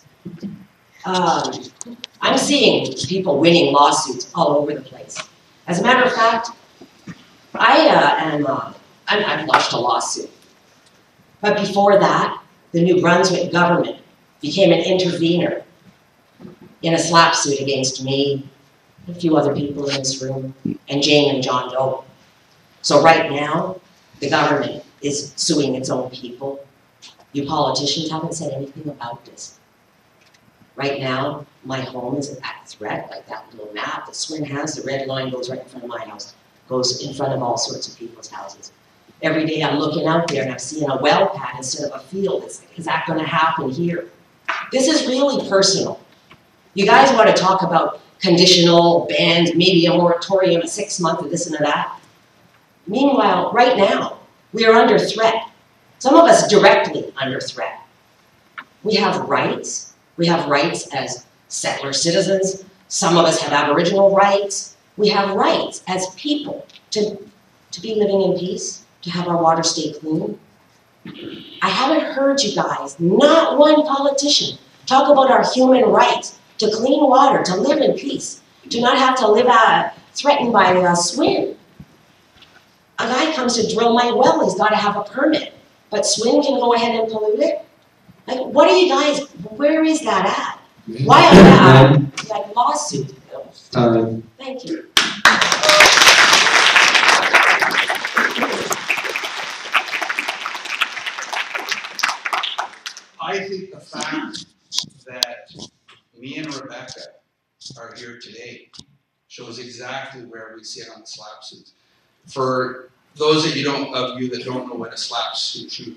I'm seeing people winning lawsuits all over the place. As a matter of fact, I've lost a lawsuit. But before that, the New Brunswick government became an intervener in a slap suit against me, a few other people in this room, and Jane and John Doe. So right now, the government is suing its own people. You politicians haven't said anything about this. Right now, my home is at threat, like that little map that Swin has. The red line goes right in front of my house, goes in front of all sorts of people's houses. Every day I'm looking out there and I'm seeing a well pad instead of a field. Is that going to happen here? This is really personal. You guys want to talk about conditional bans, maybe a moratorium, a 6-month, or this and that. Meanwhile, right now, we are under threat. Some of us directly under threat. We have rights. We have rights as settler citizens. Some of us have Aboriginal rights. We have rights as people to be living in peace, to have our water stay clean. I haven't heard you guys, not one politician, talk about our human rights to clean water, to live in peace, to not have to live threatened by a SWIN. A guy comes to drill my well, he's got to have a permit, but SWIN can go ahead and pollute it? Like, what are you guys, where is that at? Why are that like lawsuit bills? Thank you. I think the fact that me and Rebeka are here today shows exactly where we sit on the slap suits. For those of you that don't know what a slap suit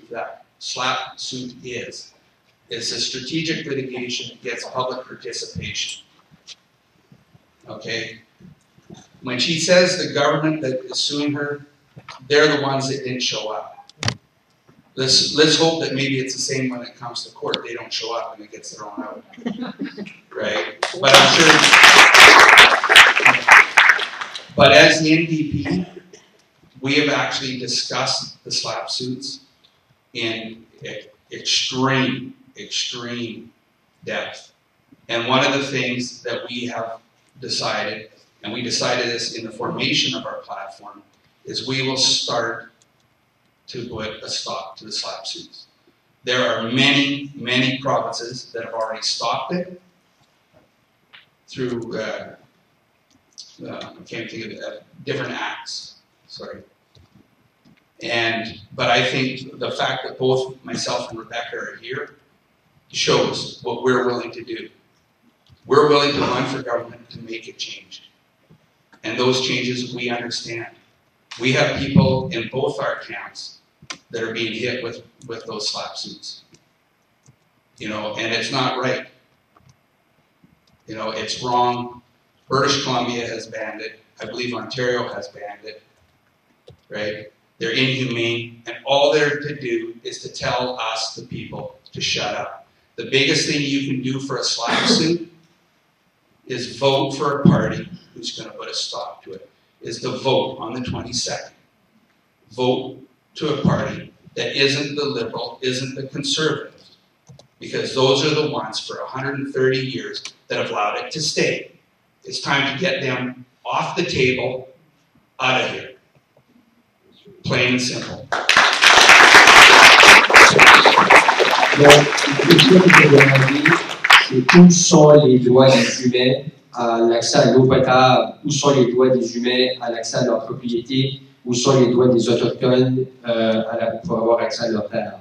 is, it's a strategic litigation that gets public participation. Okay? When she says the government that is suing her, they're the ones that didn't show up. Let's hope that maybe it's the same when it comes to court. They don't show up and it gets thrown out. Right? But I'm sure. But as the NDP, we have actually discussed the slap suits in extreme depth. And one of the things that we have decided, and we decided this in the formation of our platform, is we will start to put a stop to the slap suits. There are many provinces that have already stopped it through, I can't think of different acts, sorry. But I think the fact that both myself and Rebeka are here shows what we're willing to do. We're willing to run for government to make a change. And those changes we understand. We have people in both our camps that are being hit with those slap suits. You know, and it's not right. You know, it's wrong. British Columbia has banned it. I believe Ontario has banned it. Right? They're inhumane, and all they're to do is to tell us, the people, to shut up. The biggest thing you can do for a slap suit is vote for a party who's going to put a stop to it. Is to vote on the 22nd. Vote to a party that isn't the Liberal, isn't the Conservative, because those are the ones for 130 years that have allowed it to stay. It's time to get them off the table, out of here. Plain and simple. C'est où sont les droits des humains à l'accès à l'eau potable, où sont les droits des humains à l'accès à leur propriété, où sont les droits des autochtones pour avoir accès à leur terre.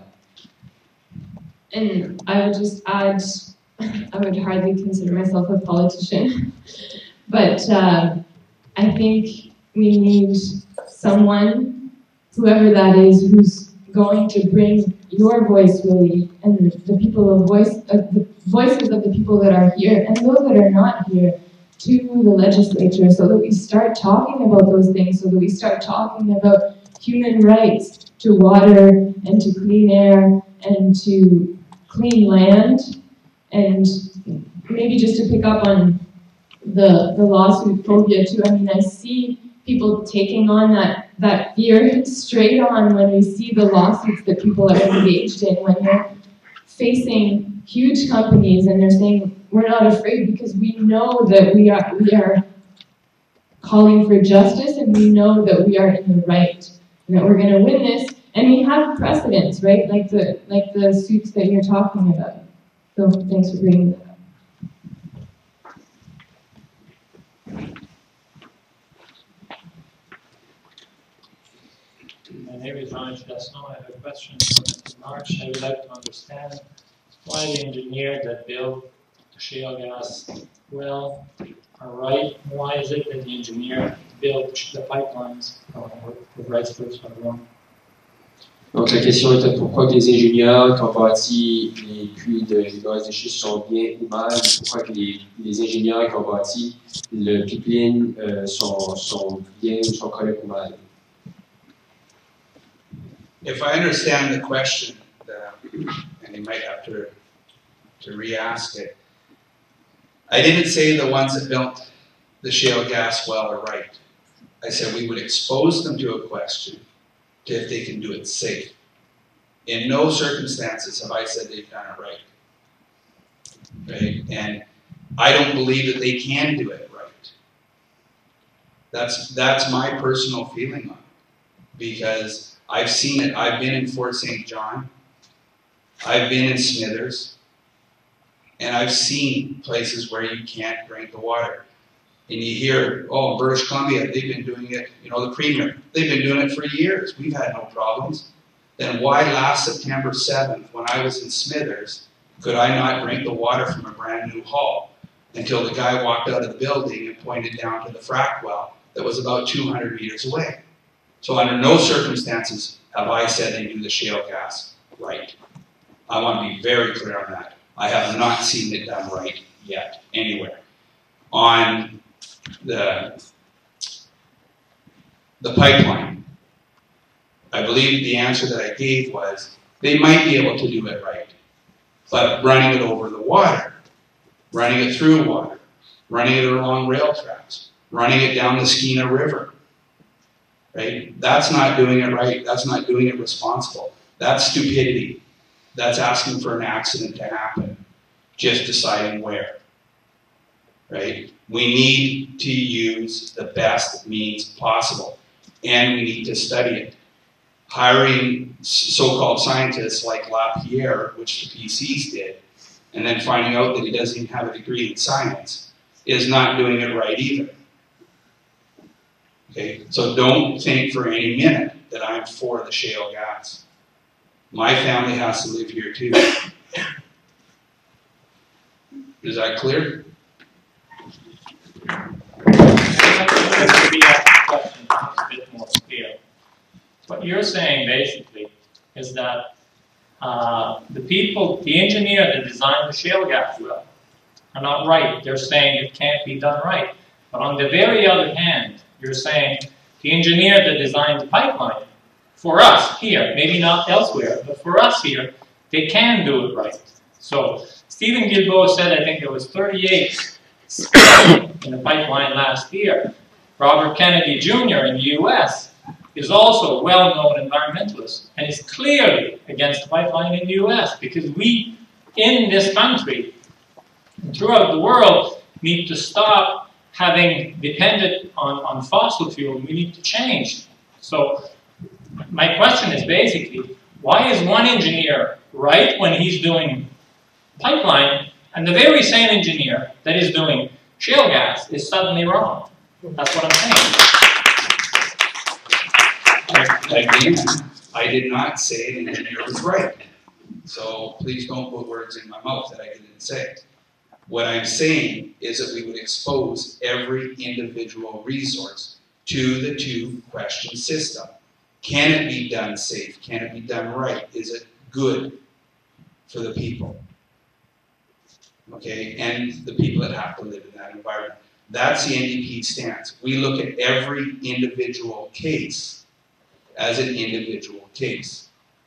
And I would just add, I would hardly consider myself a politician, but I think we need someone, whoever that is, who's going to bring your voice, Willie, and the people of the voices of the people that are here and those that are not here to the legislature, so that we start talking about those things, so that we start talking about human rights to water and to clean air and to clean land. And maybe just to pick up on the lawsuit phobia too, I mean, I see people taking on that fear straight on when we see the lawsuits that people are engaged in, when they're facing huge companies and they're saying, we're not afraid because we know that we are calling for justice, and we know that we are in the right, and that we're going to win this, and we have precedents, right? Like the suits that you're talking about. So thanks for bringing that up. My name is Allan Marsh. I have a question for Mr. Marsh. I would like to understand why the engineer that built the shale gas well are right. Why is it that the engineer built the pipelines the right first are wrong? Donc la question était pourquoi les ingénieurs qui ont bâti les puits de gaz de schiste sont bien ou mal, pourquoi que les ingénieurs qui ont bâti le pipeline sont bien ou sont corrects ou mal. If I understand the question, and you might have to re-ask it, I didn't say the ones that built the shale gas well are right. I said we would expose them to a question to if they can do it safe. In no circumstances have I said they've done it right. Right? And I don't believe that they can do it right. That's my personal feeling on it. Because I've seen it. I've been in Fort St. John. I've been in Smithers. And I've seen places where you can't drink the water. And you hear, oh, British Columbia, they've been doing it, you know, the Premier, they've been doing it for years. We've had no problems. Then why last September 7th, when I was in Smithers, could I not drink the water from a brand new hall until the guy walked out of the building and pointed down to the frack well that was about 200 meters away? So under no circumstances have I said they do the shale gas right. I want to be very clear on that. I have not seen it done right yet, anywhere. On the pipeline, I believe the answer that I gave was they might be able to do it right, but running it over the water, running it through water, running it along rail tracks, running it down the Skeena River, right? That's not doing it right. That's not doing it responsible. That's stupidity. That's asking for an accident to happen, just deciding where, right? We need to use the best means possible, and we need to study it. Hiring so-called scientists like LaPierre, which the PCs did, and then finding out that he doesn't even have a degree in science, is not doing it right either. Okay, so don't think for any minute that I'm for the shale gas. My family has to live here too. Is that clear? Maybe ask a question a bit more clear. what you're saying basically is that the engineer that designed the shale gas well are not right. They're saying it can't be done right. But on the very other hand, you're saying the engineer that designed the pipeline, for us here, maybe not elsewhere, but for us here, they can do it right. So Stephen Guilbeault said, I think there was 38 in the pipeline last year. Robert Kennedy Jr. in the US is also a well-known environmentalist and is clearly against the pipeline in the US because we, in this country, and throughout the world, need to stop having depended on fossil fuel. We need to change. So my question is basically, why is one engineer right when he's doing pipeline, and the very same engineer that is doing shale gas is suddenly wrong? That's what I'm saying. Again, I did not say an engineer was right. So please don't put words in my mouth that I didn't say. What I'm saying is that we would expose every individual resource to the two-question system. Can it be done safe? Can it be done right? Is it good for the people? Okay, and the people that have to live in that environment. That's the NDP stance. We look at every individual case as an individual case.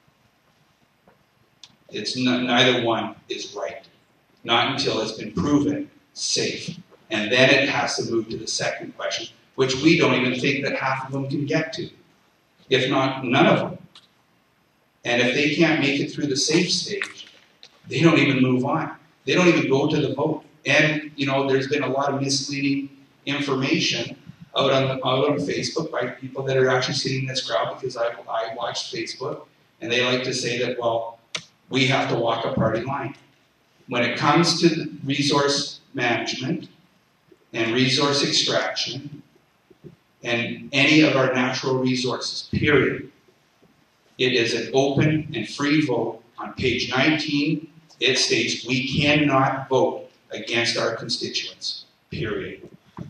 It's not, neither one is right. Not until it's been proven safe. And then it has to move to the second question, which we don't even think that half of them can get to. If not, none of them. And if they can't make it through the safe stage, they don't even move on. They don't even go to the vote. And, you know, there's been a lot of misleading information out on Facebook by people that are actually sitting in this crowd, because I watch Facebook, and they like to say that, well, we have to walk a party line. When it comes to resource management and resource extraction and any of our natural resources, period, it is an open and free vote. On page 19, it states we cannot vote against our constituents, period.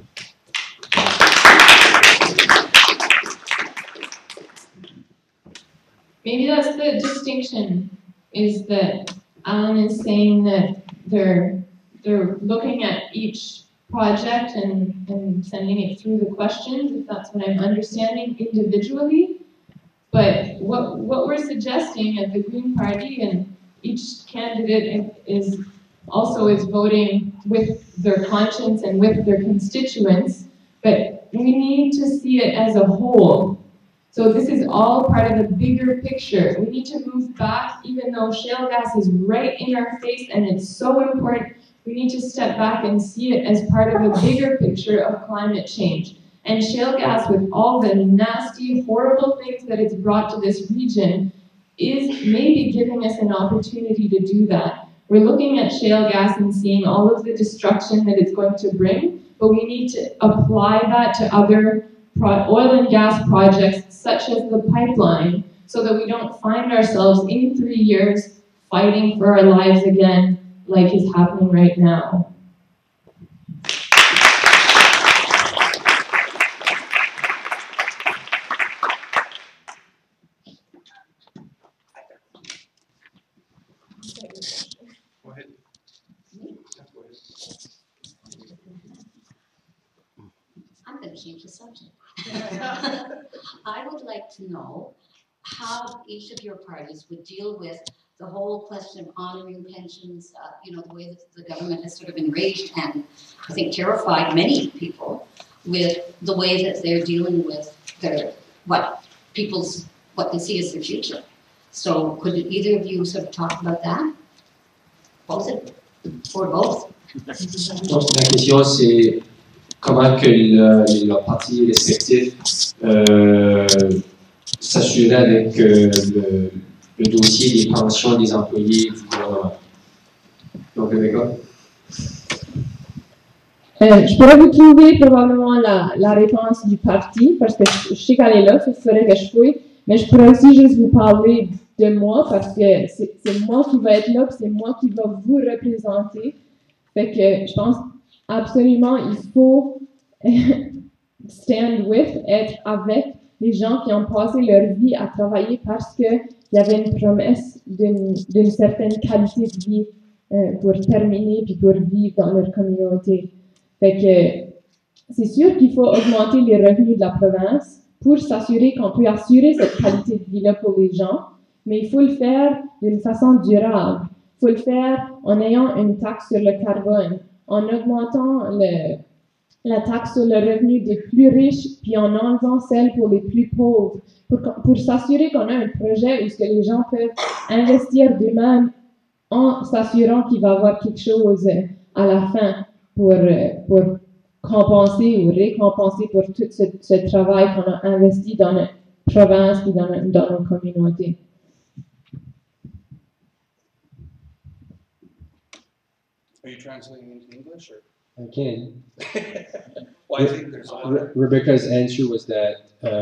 Maybe that's the distinction, is that Allan is saying that they're looking at each project and sending it through the questions, if that's what I'm understanding, individually. But what we're suggesting at the Green Party, and each candidate is voting with their conscience and with their constituents, but we need to see it as a whole. So this is all part of the bigger picture. We need to move back, even though shale gas is right in our face and it's so important, we need to step back and see it as part of a bigger picture of climate change. And shale gas, with all the nasty, horrible things that it's brought to this region, is maybe giving us an opportunity to do that. We're looking at shale gas and seeing all of the destruction that it's going to bring, but we need to apply that to other oil and gas projects, such as the pipeline, so that we don't find ourselves in 3 years fighting for our lives again, like is happening right now. Go ahead. I'm going to change the subject. I would like to know how each of your parties would deal with the whole question of honoring pensions, the way that the government has sort of enraged and I think terrified many people with the way that they're dealing with what they see as their future. So could either of you sort of talk about that? Both? Or both? Donc la question c'est comment que leurs partis respectifs s'assurer avec le dossier des pensions des employés du gouvernement. Donc Rebeka. Je pourrais vous trouver probablement la réponse du parti, parce que je sais qu'elle est là, il faudrait que je fouille, mais je pourrais aussi juste vous parler de moi, parce que c'est moi qui va être là, puis c'est moi qui va vous représenter. Fait que je pense absolument il faut stand with, être avec les gens qui ont passé leur vie à travailler parce qu'il y avait une promesse d'une certaine qualité de vie pour terminer puis pour vivre dans leur communauté. Fait que c'est sûr qu'il faut augmenter les revenus de la province pour s'assurer qu'on peut assurer cette qualité de vie-là pour les gens, mais il faut le faire d'une façon durable. Il faut le faire en ayant une taxe sur le carbone, en augmentant la taxe sur le revenu des plus riches, puis en enlevant celle pour les plus pauvres, pour s'assurer qu'on a un projet où ce que les gens peuvent investir d'eux-mêmes en s'assurant qu'il va y avoir quelque chose à la fin pour compenser ou récompenser pour tout ce travail qu'on a investi dans notre province et dans nos communautés. Are you translating into English or? I can. Well, I think there's a lot of... Rebecca's answer was that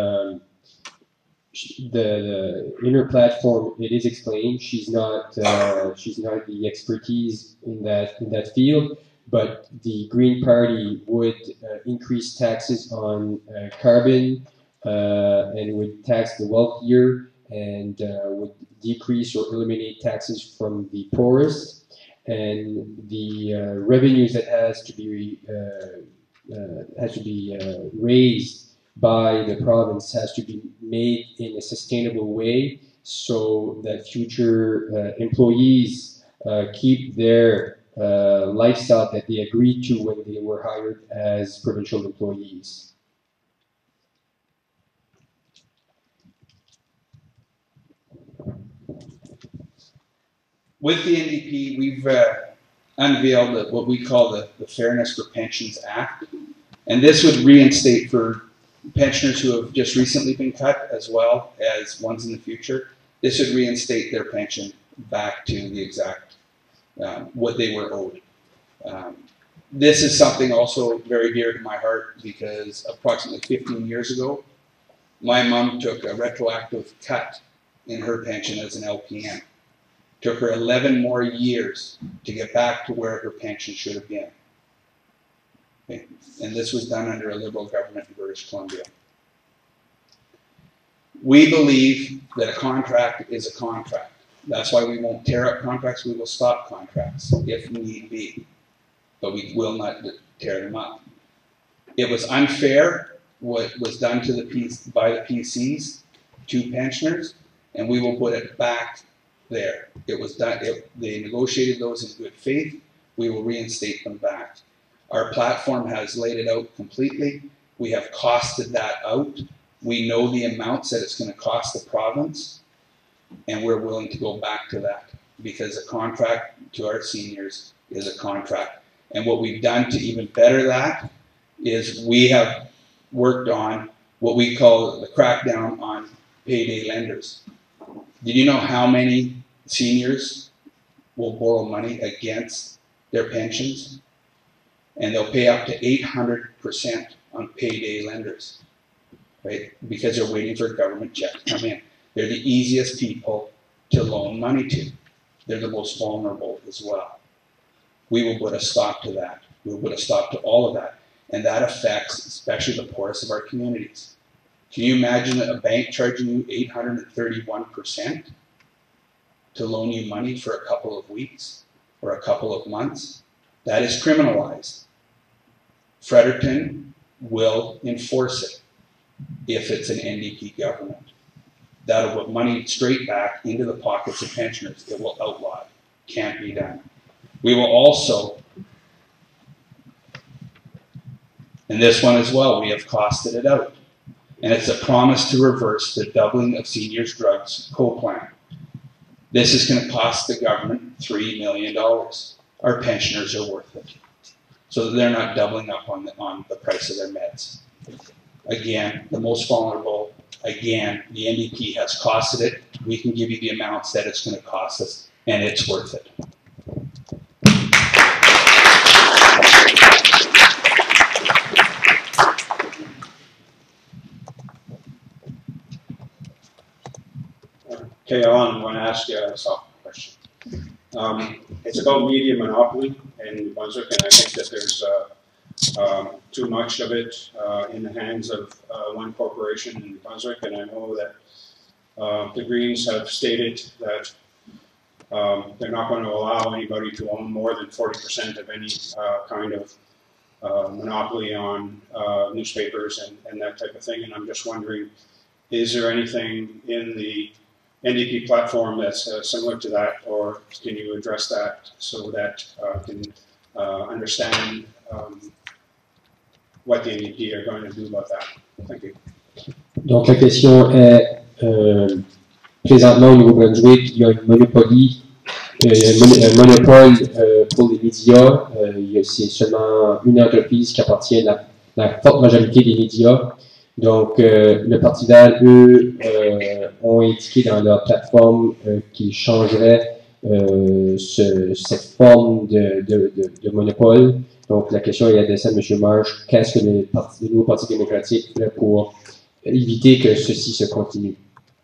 the inner platform, it is explained. She's not the expertise in that field, but the Green Party would increase taxes on carbon and would tax the wealthier and would decrease or eliminate taxes from the poorest. And the revenues that has to be raised by the province has to be made in a sustainable way, so that future employees keep their lifestyle that they agreed to when they were hired as provincial employees. With the NDP, we've unveiled what we call the Fairness for Pensions Act. And this would reinstate for pensioners who have just recently been cut, as well as ones in the future. This would reinstate their pension back to the exact what they were owed. This is something also very dear to my heart, because approximately 15 years ago, my mom took a retroactive cut in her pension as an LPN. Took her 11 more years to get back to where her pension should have been. Okay. And this was done under a Liberal government in British Columbia. We believe that a contract is a contract. That's why we won't tear up contracts. We will stop contracts if need be, but we will not tear them up. It was unfair what was done to by the PCs to pensioners, and we will put it back there. It was done. They negotiated those in good faith. We will reinstate them back. Our platform has laid it out completely. We have costed that out. We know the amounts that it's going to cost the province, and we're willing to go back to that, because a contract to our seniors is a contract. And what we've done to even better that is we have worked on what we call the crackdown on payday lenders. Did you know how many seniors will borrow money against their pensions? And they'll pay up to 800% on payday lenders, right? Because they're waiting for a government check to come in. They're the easiest people to loan money to. They're the most vulnerable as well. We will put a stop to that. We will put a stop to all of that. And that affects especially the poorest of our communities. Can you imagine a bank charging you 831% to loan you money for a couple of weeks or a couple of months? That is criminalized. Fredericton will enforce it if it's an NDP government. That'll put money straight back into the pockets of pensioners. It will outlaw it. Can't be done. We will also, and this one as well, we have costed it out. And it's a promise to reverse the doubling of seniors' drugs co-plan. This is going to cost the government $3 million. Our pensioners are worth it, so that they're not doubling up on the price of their meds. Again, the most vulnerable, again, the NDP has costed it. We can give you the amounts that it's going to cost us, and it's worth it. Okay, Allan, I want to ask you a soft question. It's about media monopoly in New Brunswick, and I think that there's too much of it in the hands of one corporation in New Brunswick, and I know that the Greens have stated that they're not going to allow anybody to own more than 40% of any kind of monopoly on newspapers and that type of thing. And I'm just wondering, is there anything in the NDP platform that's similar to that, or can you address that so that I can understand what the NDP are going to do about that? Thank you. Donc la question est, présentement au Nouveau-Brunswick, il y a une monopolie, un monopole pour les médias. C'est seulement une entreprise qui appartient à la forte majorité des médias. Donc le Parti vert, eux, ont indiqué dans leur plateforme qu'ils changeraient cette forme de monopole. Donc la question est adressée à M. Marsh. Qu'est-ce que le nouveau Parti démocratique fait pour éviter que ceci se continue?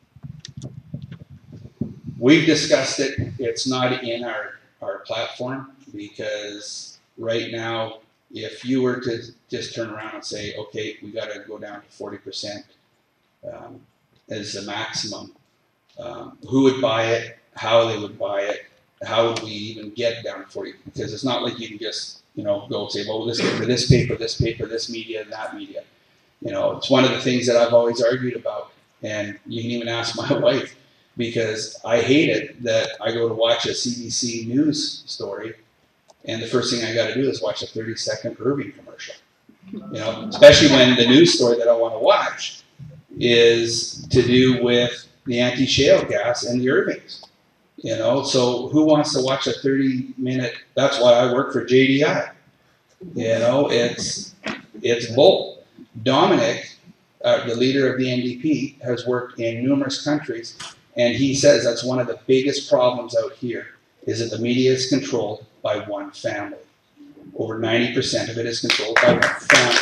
We've discussed it. It's not in our platform because right now, if you were to just turn around and say, okay, we got to go down to 40% as the maximum, who would buy it, how they would buy it, how would we even get down to 40? Because it's not like you can just, go and say, well, this paper, this paper, this paper, this media, that media. It's one of the things that I've always argued about, and you can even ask my wife, because I hate it that I go to watch a CBC news story, and the first thing I got to do is watch a 30-second Irving commercial. Especially when the news story that I want to watch is to do with the anti-shale gas and the Irvings. So who wants to watch a 30-minute? That's why I work for JDI. It's bull. Dominic, the leader of the NDP, has worked in numerous countries, and he says that's one of the biggest problems out here, is that the media is controlled by one family. Over 90% of it is controlled by one family.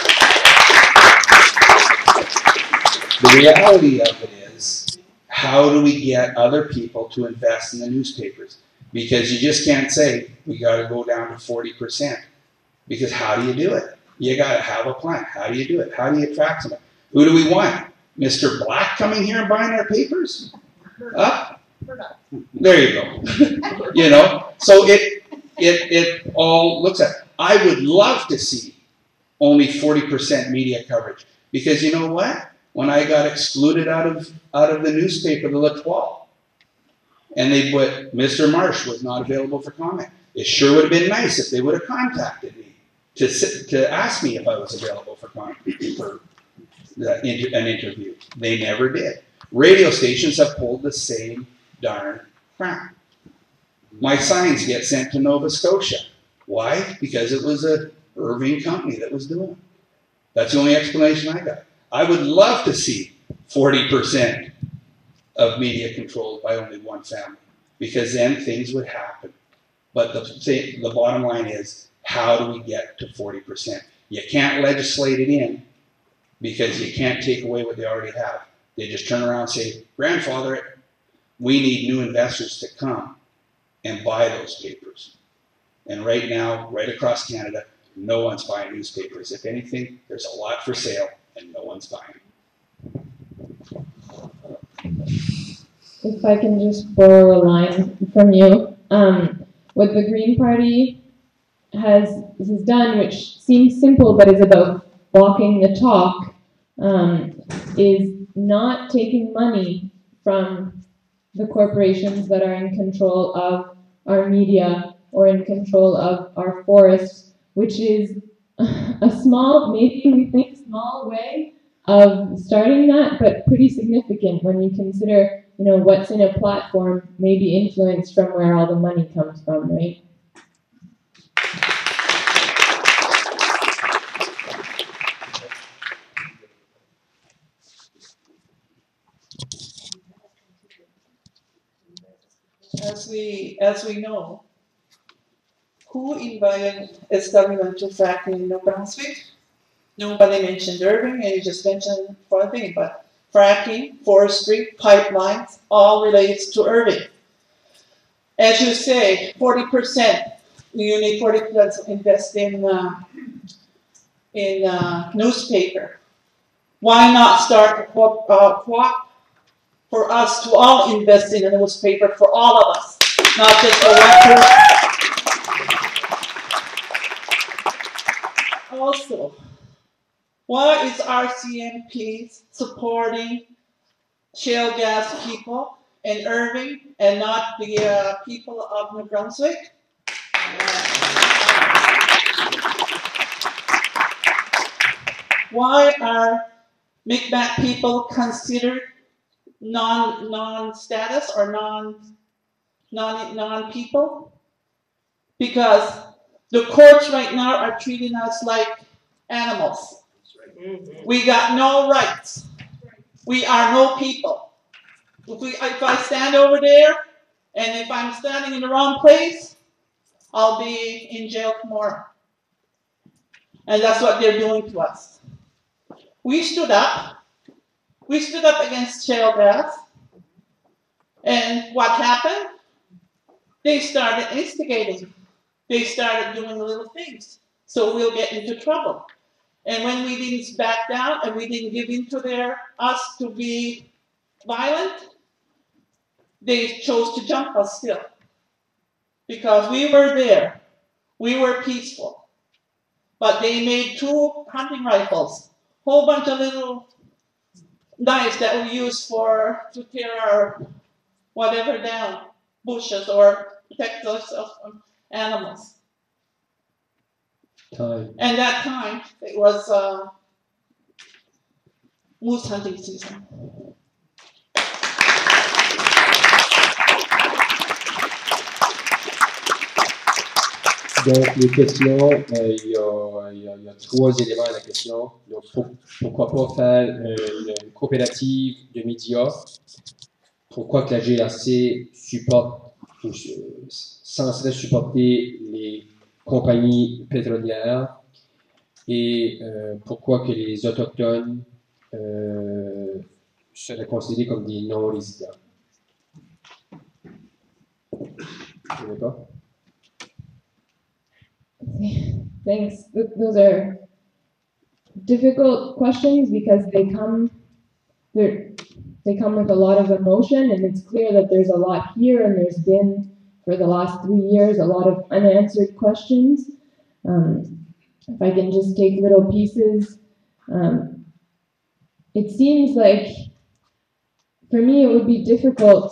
The reality of it is, how do we get other people to invest in the newspapers? Because you just can't say, we got to go down to 40%. Because how do you do it? You got to have a plan. How do you do it? How do you attract someone? Who do we want? Mr. Black coming here and buying our papers? Up? There you go. So it all looks at. I would love to see only 40% media coverage, because you know what? When I got excluded out of the newspaper, the L'Etoile, and they put Mr. Marsh was not available for comment. It sure would have been nice if they would have contacted me to ask me if I was available for comment for an interview. They never did. Radio stations have pulled the same darn crap. My signs get sent to Nova Scotia. Why? Because it was a Irving company that was doing it. That's the only explanation I got. I would love to see 40% of media controlled by only one family, because then things would happen. But the bottom line is, how do we get to 40%? You can't legislate it in, because you can't take away what they already have. They just turn around and say, grandfather it. We need new investors to come and buy those papers. And right now, right across Canada, no one's buying newspapers. If anything, there's a lot for sale and no one's buying. If I can just borrow a line from you, what the Green Party has done, which seems simple but is about walking the talk, is not taking money from the corporations that are in control of our media or in control of our forests, which is a small, maybe we think small way of starting that, but pretty significant when you consider, what's in a platform may be influenced from where all the money comes from, right? As we know, who invited establishment to fracking in New Brunswick? Nobody mentioned Irving, and you just mentioned one thing, but fracking, forestry, pipelines, all relates to Irving. As you say, 40%, you need 40% invest in in newspaper. Why not start a co-op for us to all invest in a newspaper for all of us, not just for one person? Also, why is RCMP supporting shale gas people in Irving and not the people of New Brunswick? Why are Micmac people considered non-status or non-people? Because the courts right now are treating us like animals. We got no rights. We are no people. If I stand over there, and if I'm standing in the wrong place, I'll be in jail tomorrow. And that's what they're doing to us. We stood up. We stood up against shale gas. And what happened? They started instigating. They started doing little things. So we'll get into trouble. And when we didn't back down and we didn't give in to us to be violent, they chose to jump us still. Because we were there. We were peaceful. But they made 2 hunting rifles, whole bunch of little knives that we use to tear our whatever down, bushes or protect us from animals. And that time, it was moose hunting season. Donc, les questions, il y a 3 éléments à la question. Donc, pourquoi pas faire une coopérative de médias? Pourquoi que la GRC supporte ou censée supporter les compagnies pétrolières? Et pourquoi que les Autochtones seraient considérés comme des non-résidents? Je ne sais pas. Thanks. Those are difficult questions because they come with a lot of emotion, and it's clear that there's a lot here, and there's been, for the last 3 years, a lot of unanswered questions. If I can just take little pieces, it seems like, for me, it would be difficult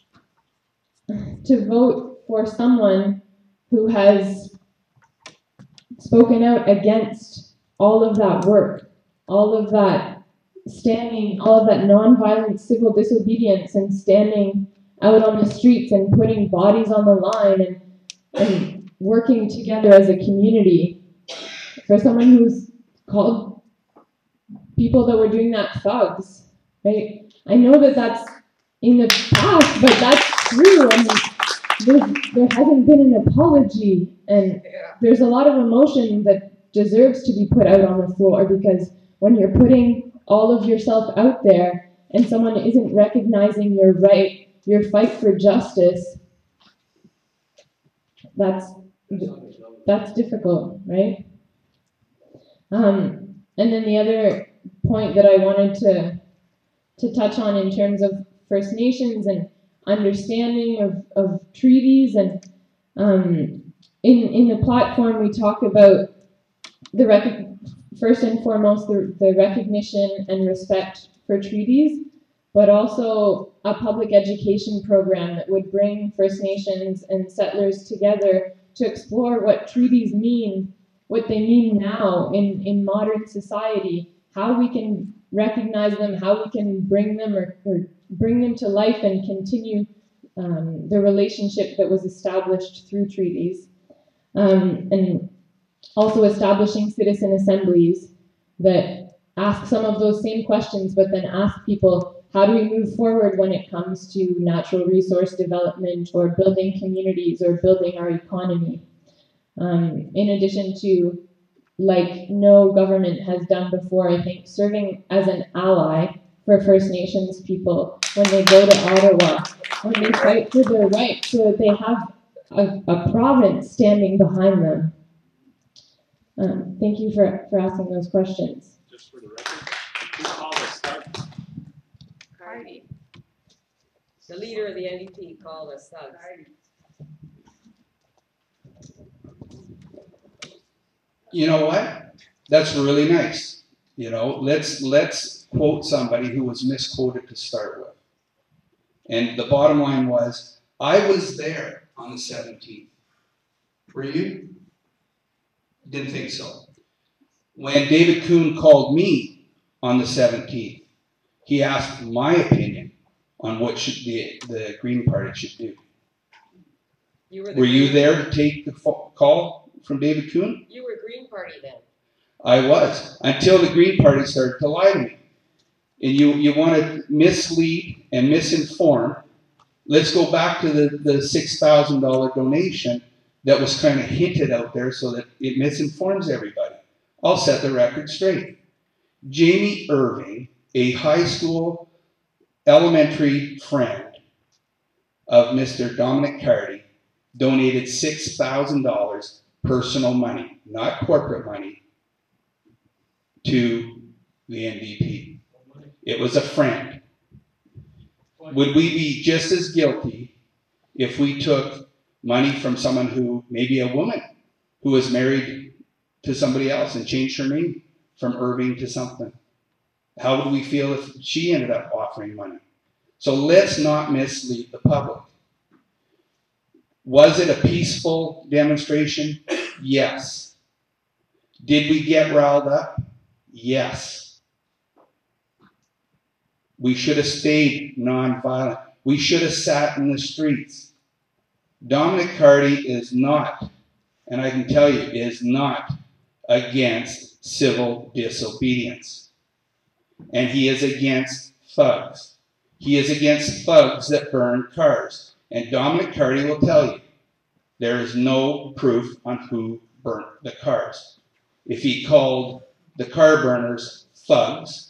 to vote for someone who has spoken out against all of that work, all of that standing, all of that nonviolent civil disobedience, and standing out on the streets and putting bodies on the line and working together as a community. For someone who's called people that were doing that thugs, right? I know that that's in the past, but that's true. I mean, there hasn't been an apology, and there's a lot of emotion that deserves to be put out on the floor, because when you're putting all of yourself out there and someone isn't recognizing your right, your fight for justice, that's difficult, right? And then the other point that I wanted to touch on in terms of First Nations and understanding of treaties, and in the platform we talk about first and foremost the recognition and respect for treaties, but also a public education program that would bring First Nations and settlers together to explore what treaties mean, what they mean now in modern society, how we can recognize them, how we can bring them or bring them to life and continue the relationship that was established through treaties. And also establishing citizen assemblies that ask some of those same questions, but then ask people, how do we move forward when it comes to natural resource development or building communities or building our economy? In addition to, like no government has done before, I think serving as an ally for First Nations people when they go to Ottawa, when they fight for their rights so that they have a province standing behind them. Thank you for asking those questions. Just for the record, who called us thugs? Cardi. The leader of the NDP called us thugs. You know what? That's really nice. You know, let's quote somebody who was misquoted to start with. And the bottom line was, I was there on the 17th. Were you? Didn't think so. When David Kuhn called me on the 17th, he asked my opinion on what the Green Party should do. Were you there to take the call from David Kuhn? You were Green Party then. I was, until the Green Party started to lie to me. And you want to mislead and misinform. Let's go back to the $6,000 donation that was kind of hinted out there so that it misinforms everybody. I'll set the record straight. Jamie Irving, a high school elementary friend of Mr. Dominic Carty, donated $6,000 personal money, not corporate money, to the NDP. It was a friend. Would we be just as guilty if we took money from someone who, maybe a woman, who was married to somebody else and changed her name from Irving to something? How would we feel if she ended up offering money? So let's not mislead the public. Was it a peaceful demonstration? Yes. Did we get riled up? Yes. We should have stayed nonviolent. We should have sat in the streets. Dominic Carty is not, and I can tell you, is not against civil disobedience. And he is against thugs. He is against thugs that burn cars. And Dominic Carty will tell you, there is no proof on who burnt the cars. If he called the car burners thugs,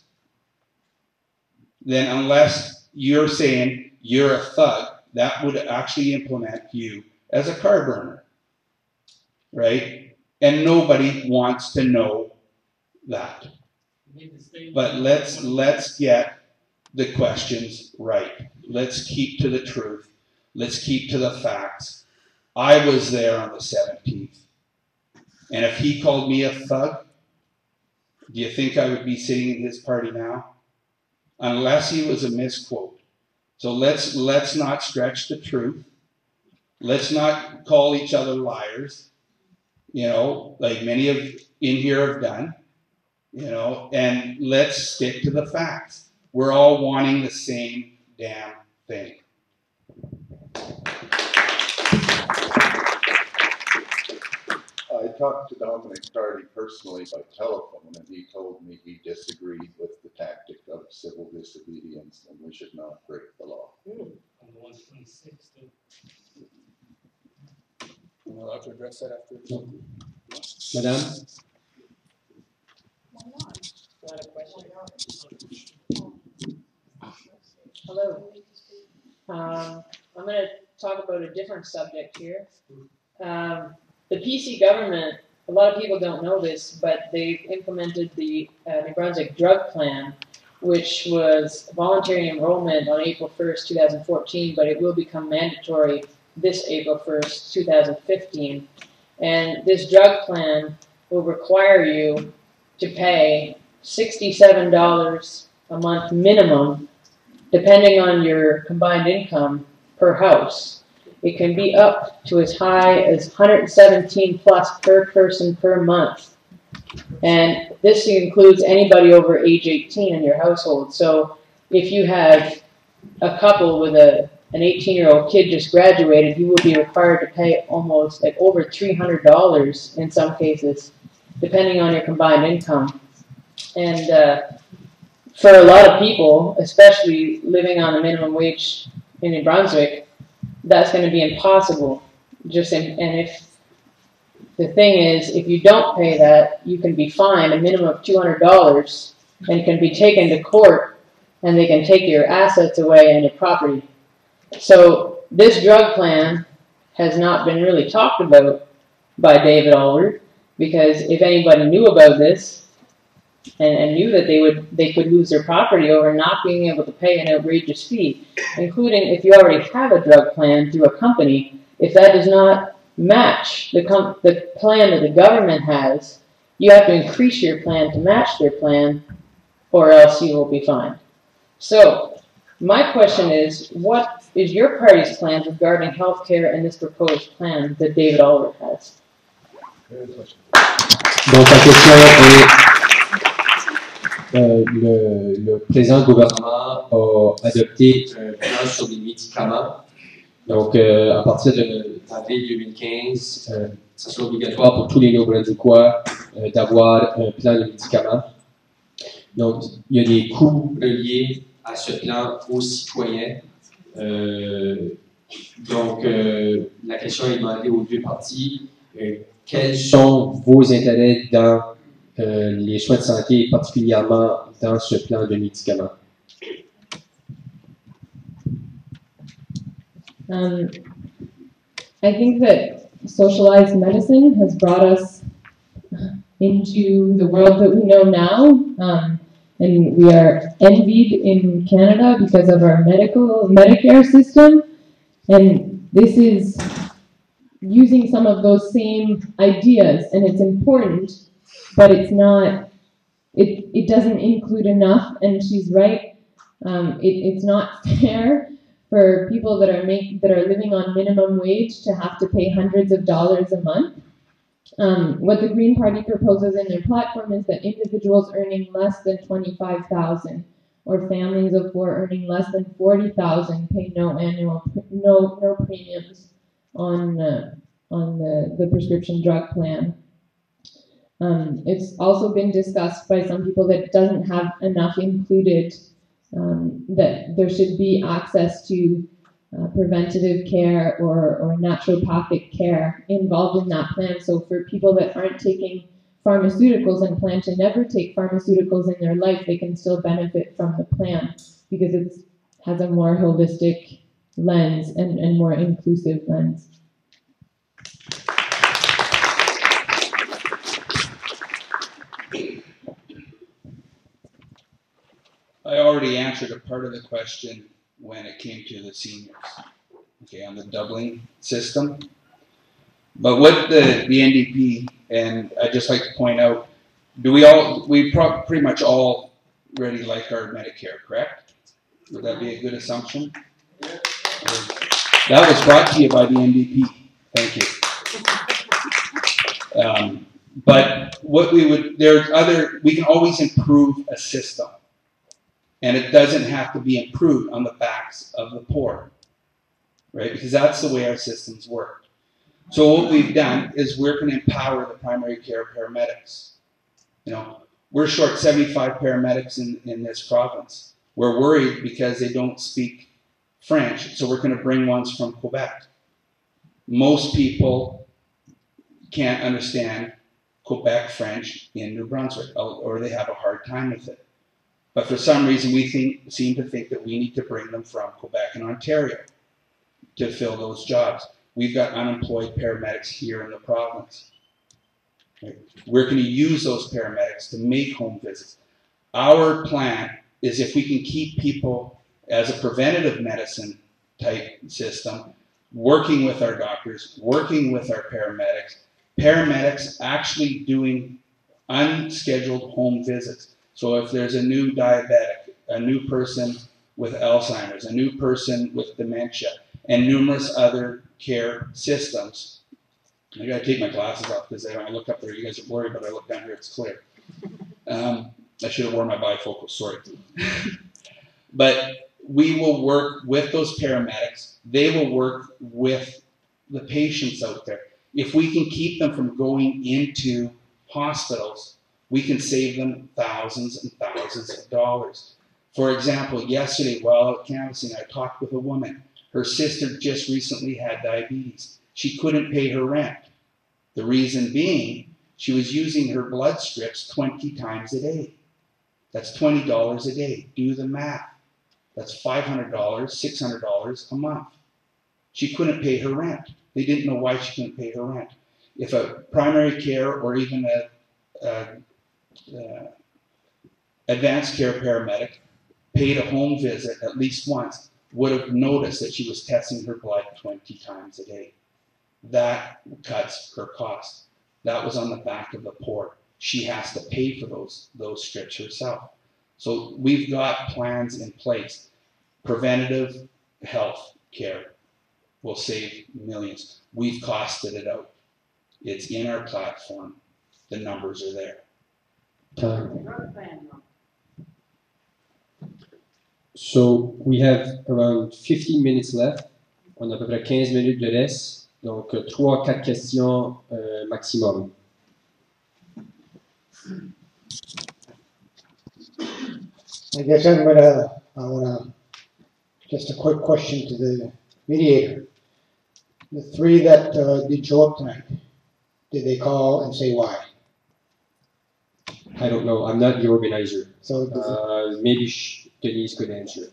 then unless you're saying you're a thug, that would actually implement you as a car burner, right? And nobody wants to know that. But let's get the questions right. Let's keep to the truth. Let's keep to the facts. I was there on the 17th. And if he called me a thug, do you think I would be sitting in his party now? Unless he was a misquote. So let's not stretch the truth. Let's not call each other liars, you know, like many of in here have done, you know, and let's stick to the facts. We're all wanting the same damn thing. I talked to Dominic Carty personally by telephone, and he told me he disagreed with the tactic of civil disobedience, and we should not break the law. On the 126th. We'll have to address that after. Madame? Not a question. Hello. I'm going to talk about a different subject here. The PC government, a lot of people don't know this, but they've implemented the New Brunswick drug plan, which was voluntary enrollment on April 1st, 2014, but it will become mandatory this April 1st, 2015. And this drug plan will require you to pay $67 a month minimum, depending on your combined income per house. It can be up to as high as 117 plus per person per month. And this includes anybody over age 18 in your household. So if you have a couple with an 18-year-old kid just graduated, you will be required to pay almost like over $300 in some cases, depending on your combined income. And for a lot of people, especially living on the minimum wage in New Brunswick, that's going to be impossible. And if the thing is, if you don't pay that, you can be fined a minimum of $200 and can be taken to court, and they can take your assets away and your property. So this drug plan has not been really talked about by David Alward, Because if anybody knew about this and knew that they could lose their property over not being able to pay an outrageous fee, including if you already have a drug plan through a company, if that does not match the plan that the government has, you have to increase your plan to match their plan, or else you will be fined. So, my question is, what is your party's plan regarding health care and this proposed plan that David Allred has? Donc la question est, le présent gouvernement a adopté un plan sur les médicaments. Donc à partir d'avril 2015, ça sera obligatoire pour tous les Néo-Brunswickois d'avoir un plan de médicaments. Donc il y a des coûts reliés à ce plan aux citoyens. Donc la question est demandée aux deux parties. Quels sont vos intérêts dans les soins de santé et particulièrement dans ce plan de médicaments? I think that socialized medicine has brought us into the world that we know now, and we are envied in Canada because of our Medicare system, and this is using some of those same ideas, and it's important, but it's not, it doesn't include enough, and she's right, it's not fair for people that are living on minimum wage to have to pay hundreds of dollars a month. What the Green Party proposes in their platform is that individuals earning less than $25,000 or families of four earning less than $40,000 pay no premiums on the prescription drug plan. It's also been discussed by some people that it doesn't have enough included, that there should be access to preventative care or naturopathic care involved in that plan. So for people that aren't taking pharmaceuticals and plan to never take pharmaceuticals in their life, they can still benefit from the plan because it has a more holistic lens and more inclusive lens. I already answered a part of the question when it came to the seniors, okay, on the doubling system. But what the NDP, and I'd just like to point out, we pretty much all already like our Medicare, correct? Would that be a good assumption? That was brought to you by the NDP. Thank you. But what we can always improve a system. And it doesn't have to be improved on the backs of the poor, right? Because that's the way our systems work. So what we've done is we're going to empower the primary care paramedics. You know, we're short 75 paramedics in this province. We're worried because they don't speak French, so we're going to bring ones from Quebec. Most people can't understand Quebec French in New Brunswick, or they have a hard time with it. But for some reason, we seem to think that we need to bring them from Quebec and Ontario to fill those jobs. We've got unemployed paramedics here in the province. Right? We're going to use those paramedics to make home visits. Our plan is if we can keep people as a preventative medicine type system, working with our doctors, working with our paramedics actually doing unscheduled home visits. So if there's a new diabetic, a new person with Alzheimer's, a new person with dementia, and numerous other care systems, I gotta take my glasses off because when I look up there, you guys are worried, but I look down here, it's clear. I should have worn my bifocals, sorry. But we will work with those paramedics. They will work with the patients out there. If we can keep them from going into hospitals, we can save them thousands and thousands of dollars. For example, yesterday while out canvassing, I talked with a woman. Her sister just recently had diabetes. She couldn't pay her rent. The reason being, she was using her blood strips 20 times a day. That's $20 a day. Do the math. That's $500, $600 a month. She couldn't pay her rent. They didn't know why she couldn't pay her rent. if a primary care or even a advanced care paramedic paid a home visit at least once, would have noticed that she was testing her blood 20 times a day. That cuts her cost. That was on the back of the poor. She has to pay for those strips herself. So we've got plans in place. Preventative health care will save millions. We've costed it out. It's in our platform. The numbers are there. So we have around 15 minutes left. On a à peu près 15 minutes de reste. Donc 3-4 questions maximum. I guess I wanna, just a quick question to the mediator. The 3 that did show up tonight, did they call and say why? I don't know. I'm not the organizer. So maybe Denise could answer.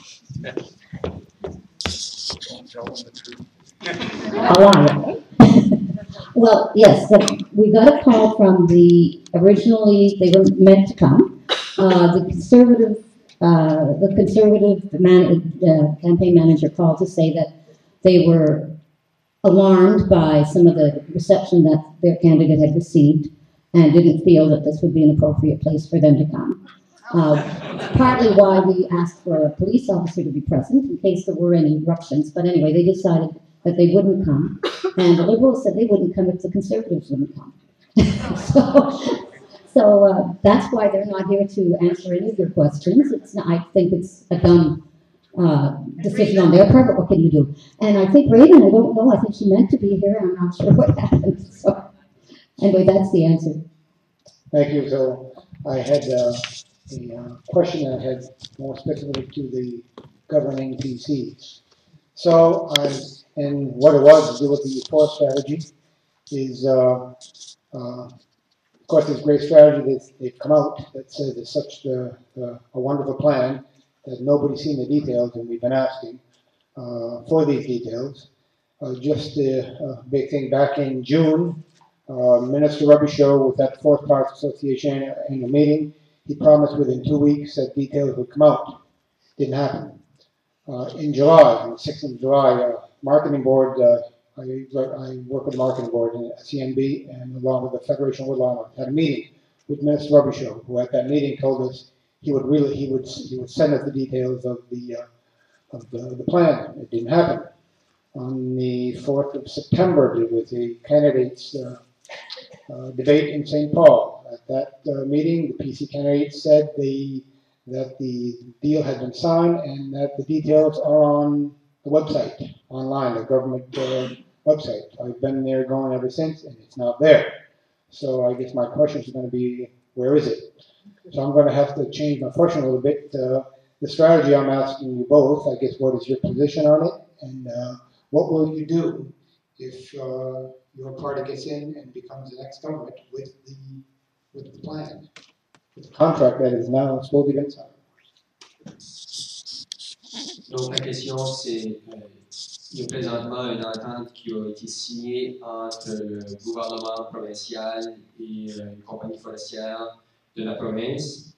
Well, yes, we got a call from originally they were meant to come. The conservative campaign manager called to say that they were alarmed by some of the reception that their candidate had received and didn't feel that this would be an appropriate place for them to come. Partly why we asked for a police officer to be present in case there were any eruptions, but anyway, they decided that they wouldn't come, and the Liberals said they wouldn't come if the Conservatives wouldn't come. so that's why they're not here to answer any of your questions. I think it's a dumb decision on their part, but what can you do? And I think Raven, I don't know, I think she meant to be here, I'm not sure what happened. So anyway, that's the answer. Thank you. So I had a question that I had more specific to the governing PCs. So and what it was to do with the forest strategy is, of course, this great strategy that they've come out that says it's such a wonderful plan that nobody's seen the details, and we've been asking for these details. Just a big thing back in June, Minister Robichaud was at the Forest Parks Association in a meeting. He promised within 2 weeks that details would come out. Didn't happen. In July, on the 6th of July, marketing board, I work with the marketing board in CNB, and along with the Federation of Woodlawn, had a meeting with Minister Robichaud, who at that meeting told us he would send us the details of the plan. It didn't happen. On the 4th of September, there was a candidates debate in St. Paul. At that meeting, the PC candidates said that the deal had been signed and that the details are on the website, online, the government website. I've been there going ever since, and it's not there. So I guess my question is going to be, where is it? So I'm going to have to change my question a little bit. The strategy I'm asking you both, I guess, what is your position on it, and what will you do if your party gets in and becomes the next government with the plan, with the contract that is now slowly been signed? Donc la question c'est, il y a présentement une entente qui a été signée entre le gouvernement provincial et une compagnie forestière de la province.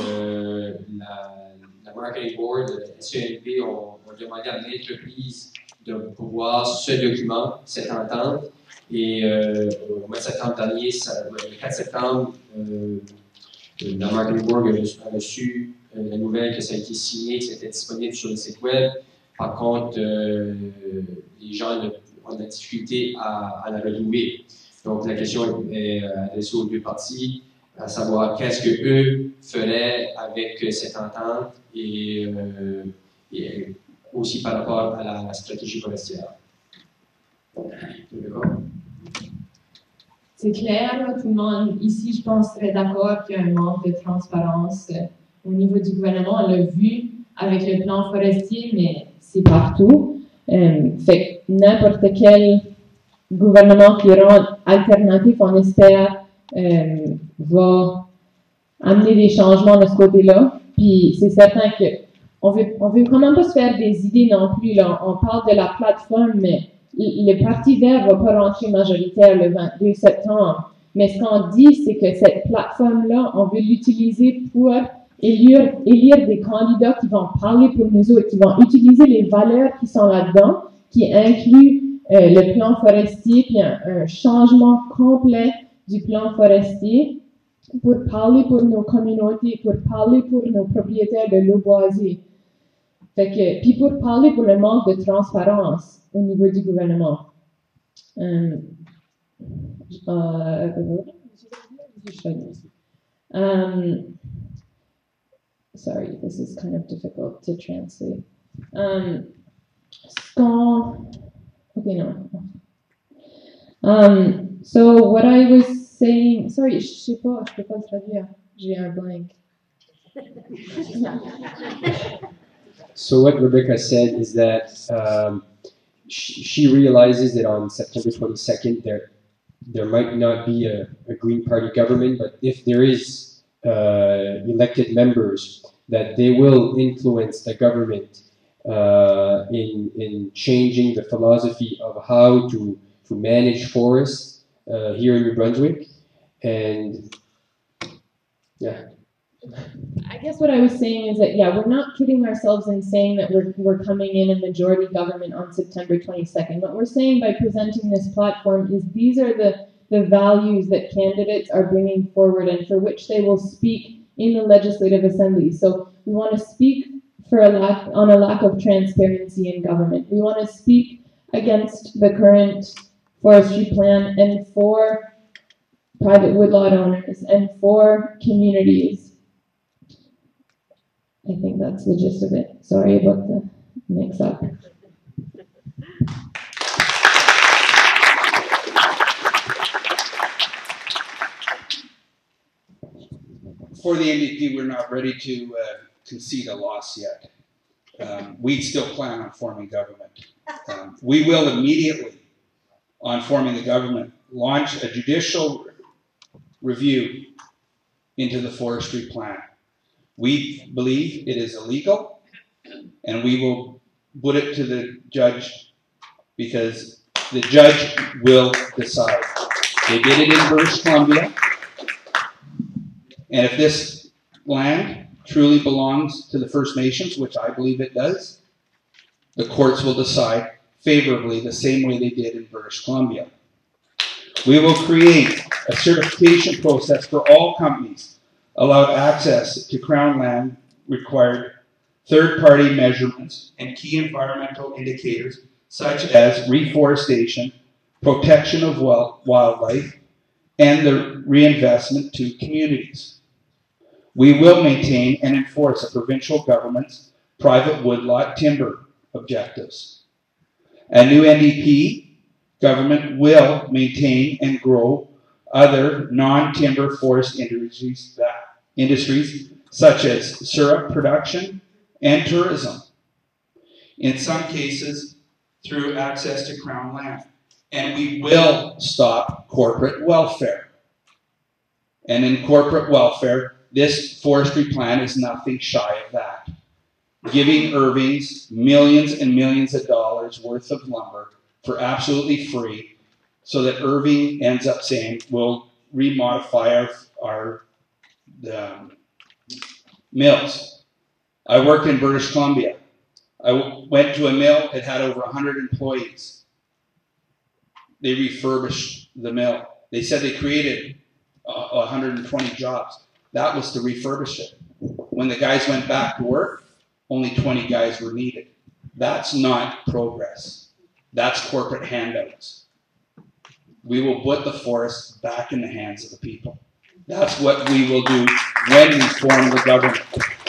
La Marketing Board, la CNP, ont demandé à maintes reprises de pouvoir ce document, cette entente. Et au mois de septembre dernier, le 4 septembre, la Marketing Board a reçu la nouvelle que ça a été signé, que c'était disponible sur le site web. Par contre, les gens ont de la difficulté à la retrouver. Donc, la question est adressée aux deux parties, à savoir qu'est-ce qu'eux feraient avec cette entente et aussi par rapport à la stratégie forestière. D'accord? C'est clair, là, tout le monde ici, je pense, serait d'accord qu'il y a un manque de transparence au niveau du gouvernement. On l'a vu avec le plan forestier, mais c'est partout. Fait que n'importe quel gouvernement qui aura alternatif, on espère, va amener des changements de ce côté-là. Puis c'est certain que on veut vraiment pas se faire des idées non plus. Là. On parle de la plateforme, mais le Parti vert ne va pas rentrer majoritaire le 22 septembre, mais ce qu'on dit, c'est que cette plateforme-là, on veut l'utiliser pour élire des candidats qui vont parler pour nous autres, qui vont utiliser les valeurs qui sont là-dedans, qui incluent le plan forestier, puis un changement complet du plan forestier pour parler pour nos communautés, pour parler pour nos propriétaires de l'eau boisée. Puis pour parler pour le manque de transparence au niveau du gouvernement. Sorry, this is kind of difficult to translate. Okay, no. So what I was saying, sorry, je peux pas traduire, j'ai un blank. So what Rebeka said is that she realizes that on September 22nd there might not be a Green Party government, but if there is elected members, that they will influence the government in changing the philosophy of how to manage forests here in New Brunswick, and yeah. I guess what I was saying is that, yeah, we're not kidding ourselves in saying that we're coming in a majority government on September 22nd. What we're saying by presenting this platform is these are the values that candidates are bringing forward and for which they will speak in the Legislative Assembly. So we want to speak on a lack of transparency in government. We want to speak against the current forestry plan and for private woodlot owners and for communities. I think that's the gist of it. Sorry about the mix-up. For the NDP, we're not ready to concede a loss yet. We still plan on forming government. We will immediately, on forming the government, launch a judicial review into the forestry plan. We believe it is illegal, and we will put it to the judge because the judge will decide. They did it in British Columbia, and if this land truly belongs to the First Nations, which I believe it does, the courts will decide favorably the same way they did in British Columbia. We will create a certification process for all companies allowed access to Crown land required third-party measurements and key environmental indicators such as reforestation, protection of wildlife, and the reinvestment to communities. We will maintain and enforce a provincial government's private woodlot timber objectives. A new NDP government will maintain and grow other non-timber forest industries such as syrup production and tourism, in some cases through access to Crown land. And we will stop corporate welfare. And in corporate welfare, this forestry plan is nothing shy of that. Giving Irving's millions and millions of dollars worth of lumber for absolutely free, so that Irving ends up saying, we'll remodify our mills. I worked in British Columbia. I went to a mill, it had over 100 employees. They refurbished the mill. They said they created 120 jobs. That was to refurbish it. When the guys went back to work, only 20 guys were needed. That's not progress. That's corporate handouts. We will put the forest back in the hands of the people. That's what we will do when we form the government.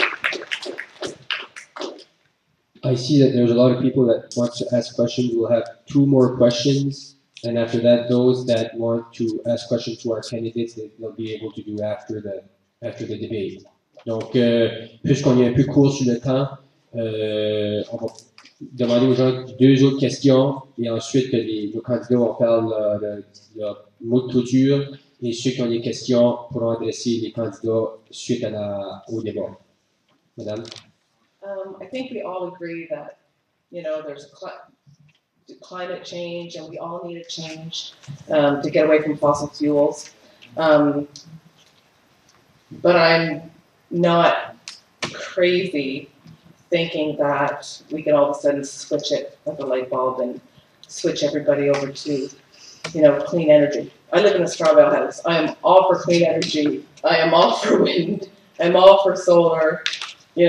I see that there's a lot of people that want to ask questions. We'll have 2 more questions, and after that, those that want to ask questions to our candidates, they'll be able to do after the debate. Donc, puisqu'on est un peu court sur le temps, on va demander aux gens 2 autres questions, et ensuite nos candidats vont faire leur mot de clôture, et ceux qui ont des questions pourront adresser les candidats suite au débat. Madame? I think we all agree that, there's climate change, and we all need a change to get away from fossil fuels. But I'm not crazy thinking that we can all of a sudden switch it like a light bulb and switch everybody over to, clean energy. I live in a straw bale house. I am all for clean energy. I am all for wind. I'm all for solar. I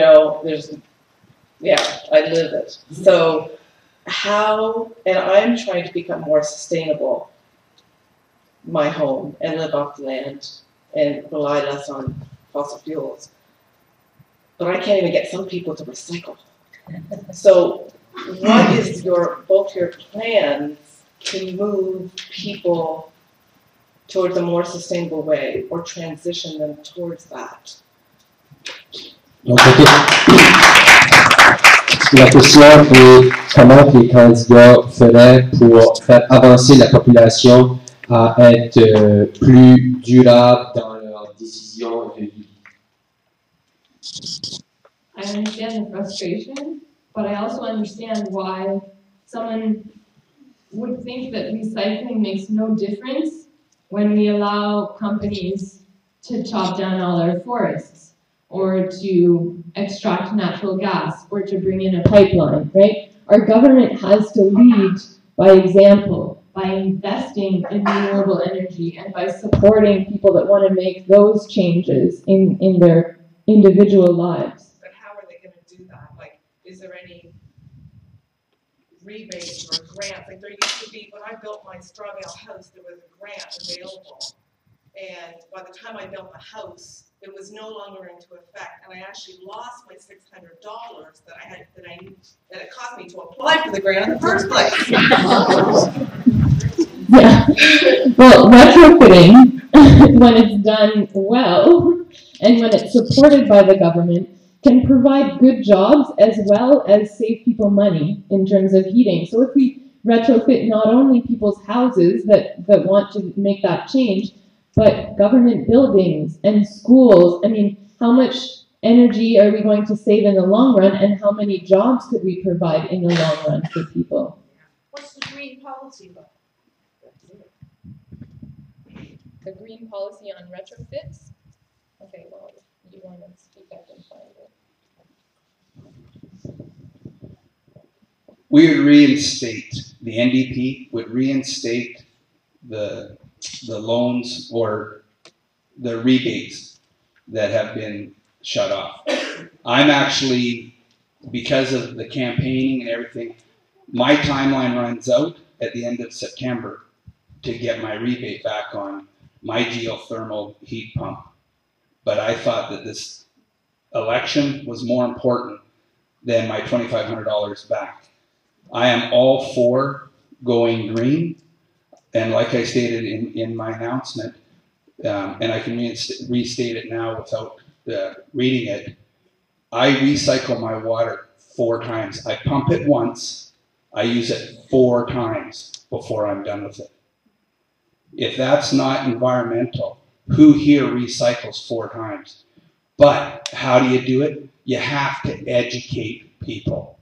live it. So and I'm trying to become more sustainable, my home, and live off the land and rely less on fossil fuels. But I can't even get some people to recycle. So what is both your plans to move people towards a more sustainable way or transition them towards that? Donc, la question est comment les candidats feraient pour faire avancer la population à être plus durable dans leurs décisions de vie. I understand the frustration, but I also understand why someone would think that recycling makes no difference when we allow companies to chop down all our forests, or to extract natural gas, or to bring in a pipeline, right? Our government has to lead by example, by investing in renewable energy, and by supporting people that want to make those changes in their individual lives. But how are they going to do that? Like, is there any rebates or grants? Like, there used to be, when I built my straw bale house, there was a grant available. And by the time I built the house, it was no longer into effect, and I actually lost my $600 that it cost me to apply for the grant in the first place. Yeah. Well, retrofitting, when it's done well and when it's supported by the government, can provide good jobs as well as save people money in terms of heating. So if we retrofit not only people's houses that want to make that change, but government buildings and schools, I mean, how much energy are we going to save in the long run, and how many jobs could we provide in the long run for people? What's the green policy about? The green policy on retrofits? Okay, well, if you want to speak, I can find it. We would reinstate, the NDP would reinstate the loans or the rebates that have been shut off. I'm actually, because of the campaigning and everything, my timeline runs out at the end of September to get my rebate back on my geothermal heat pump. But I thought that this election was more important than my $2,500 back. I am all for going green. And like I stated in my announcement, and I can restate it now without reading it, I recycle my water 4 times. I pump it once, I use it 4 times before I'm done with it. If that's not environmental, who here recycles 4 times? But how do you do it? You have to educate people.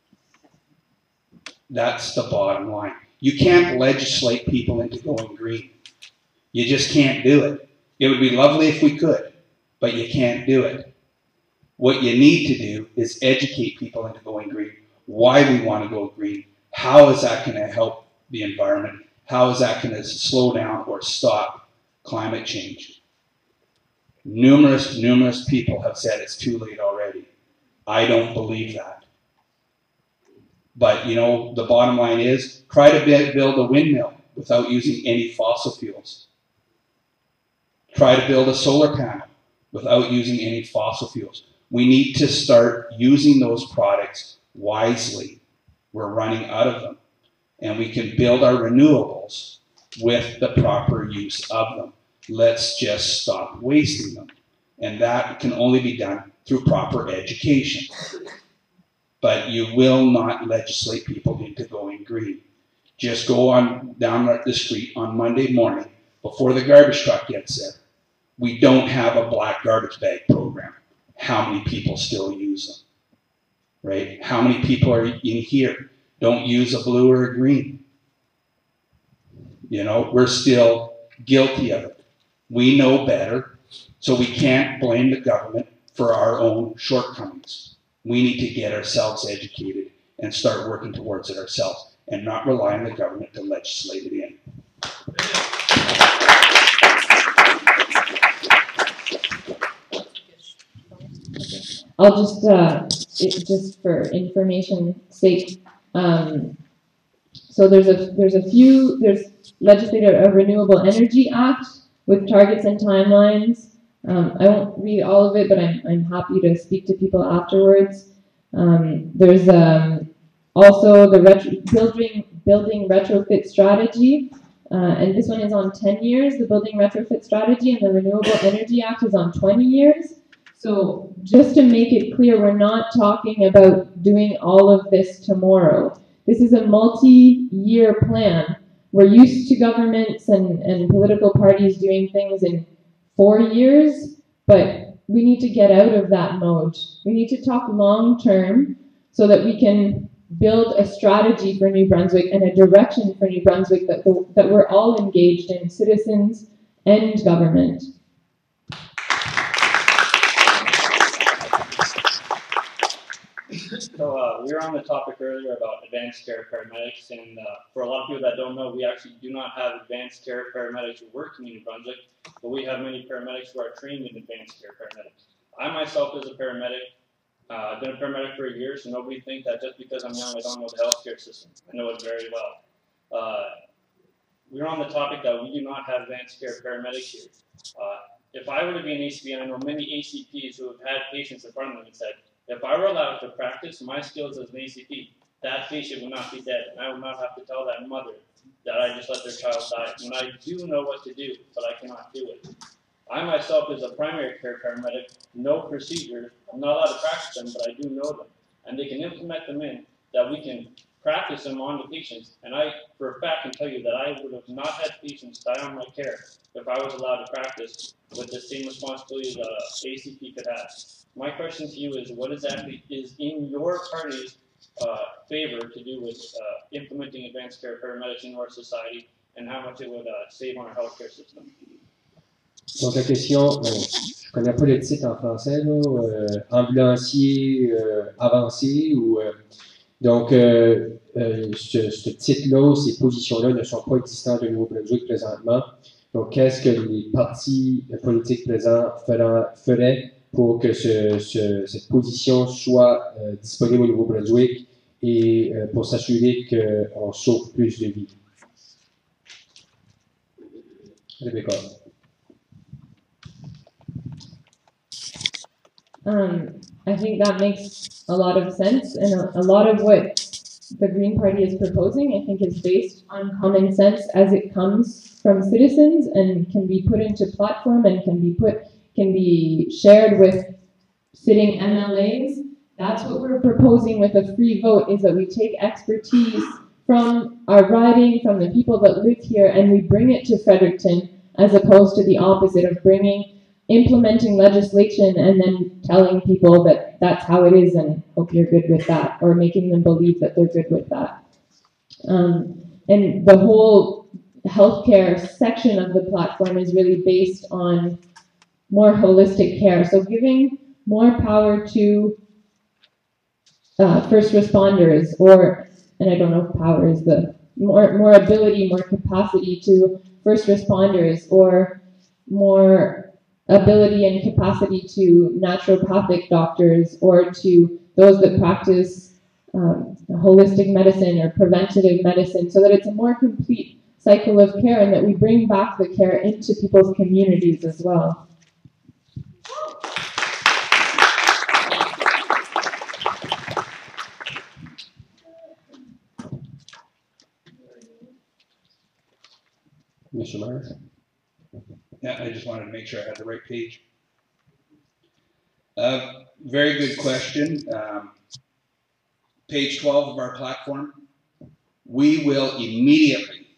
That's the bottom line. You can't legislate people into going green. You just can't do it. It would be lovely if we could, but you can't do it. What you need to do is educate people into going green, why we want to go green, how is that going to help the environment, how is that going to slow down or stop climate change. Numerous people have said it's too late already. I don't believe that. But, the bottom line is, try to build a windmill without using any fossil fuels. Try to build a solar panel without using any fossil fuels. We need to start using those products wisely. We're running out of them. And we can build our renewables with the proper use of them. Let's just stop wasting them. And that can only be done through proper education. But you will not legislate people into going green. Just go down the street on Monday morning before the garbage truck gets there. We don't have a black garbage bag program. How many people still use them? Right? How many people are in here Don't use a blue or a green. You know, we're still guilty of it. We know better, so we can't blame the government for our own shortcomings. We need to get ourselves educated and start working towards it ourselves and not rely on the government to legislate it in. I'll just for information sake, so there's legislated a Renewable Energy Act with targets and timelines. I won't read all of it, but I'm happy to speak to people afterwards. There's also the building retrofit strategy, and this one is on 10 years, the building retrofit strategy, and the Renewable Energy Act is on 20 years. So just to make it clear, we're not talking about doing all of this tomorrow. This is a multi-year plan. We're used to governments and political parties doing things in 4 years, but we need to get out of that mode. We need to talk long-term so that we can build a strategy for New Brunswick and a direction for New Brunswick that we're all engaged in, citizens and government. So we were on the topic earlier about advanced care paramedics, and for a lot of people that don't know, we actually do not have advanced care paramedics working in New Brunswick, but we have many paramedics who are trained in advanced care paramedics. I myself is a paramedic. I've been a paramedic for years, so nobody think that just because I'm young I don't know the healthcare system. I know it very well. We're on the topic that we do not have advanced care paramedics here. If I were to be an ACP, and I know many ACPs who have had patients in front of them and said, if I were allowed to practice my skills as an ACP, that patient would not be dead, and I would not have to tell that mother that I just let their child die, when I do know what to do, but I cannot do it. I myself, as a primary care paramedic, know procedures. I'm not allowed to practice them, but I do know them, and they can implement them in, that we can practice them on the patients, and I, for a fact, can tell you that I would have not had patients die on my care if I was allowed to practice with the same responsibility that an ACP could have. My question to you is, what exactly is in your party's favor to do with implementing advanced care paramedics in our society, and how much it would save on our healthcare system? Donc la question, je connais pas le titre en français, là, ambulancier avancé ou donc ce titre-là, ces positions-là ne sont pas existantes au Nouveau-Brunswick présentement. Donc qu'est-ce que les partis politiques présents feraient pour que cette position soit disponible au Nouveau-Brunswick et pour s'assurer qu'on sauve plus de vies? Rebeka. I think that makes a lot of sense, and a lot of what the Green Party is proposing, I think, is based on common sense as it comes from citizens and can be put into platform and can be shared with sitting MLAs. That's what we're proposing with a free vote, is that we take expertise from our riding, from the people that live here, and we bring it to Fredericton, as opposed to the opposite of implementing legislation and then telling people that that's how it is and hope you're good with that, or making them believe that they're good with that. And the whole healthcare section of the platform is really based on more holistic care. So giving more power to first responders, and I don't know if power is the more ability, more capacity to first responders, or more ability and capacity to naturopathic doctors, or to those that practice holistic medicine or preventative medicine, so that it's a more complete cycle of care and that we bring back the care into people's communities as well. Mr. Marsh? Yeah, I just wanted to make sure I had the right page. Very good question. Page 12 of our platform. We will immediately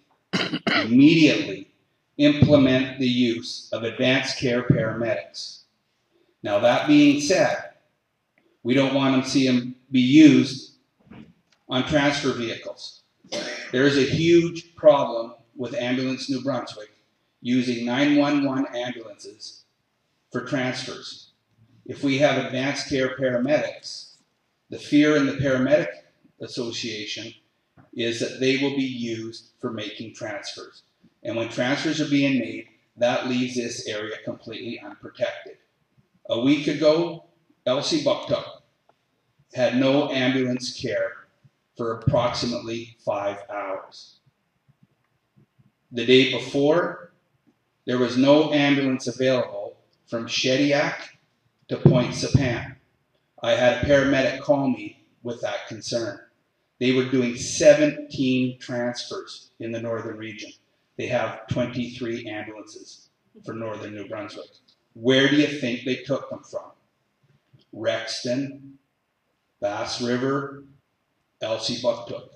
implement the use of advanced care paramedics. Now, that being said, we don't want to see them be used on transfer vehicles. There is a huge problem with Ambulance New Brunswick using 911 ambulances for transfers. If we have advanced care paramedics, the fear in the paramedic association is that they will be used for making transfers. And when transfers are being made, that leaves this area completely unprotected. A week ago, Elsie Bucktuck had no ambulance care for approximately 5 hours. The day before, there was no ambulance available from Shediac to Point Sapan. I had a paramedic call me with that concern. They were doing 17 transfers in the northern region. They have 23 ambulances for northern New Brunswick. Where do you think they took them from? Rexton, Bass River, Elsie Bucktook.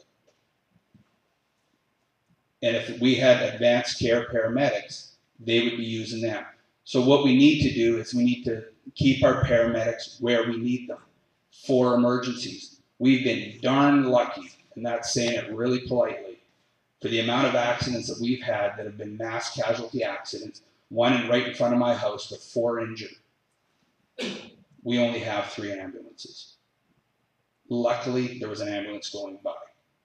And if we had advanced care paramedics, they would be using them. So what we need to do is we need to keep our paramedics where we need them for emergencies. We've been darn lucky, and that's saying it really politely, for the amount of accidents that we've had that have been mass casualty accidents, one right in front of my house with 4 injured. We only have 3 ambulances. Luckily, there was an ambulance going by.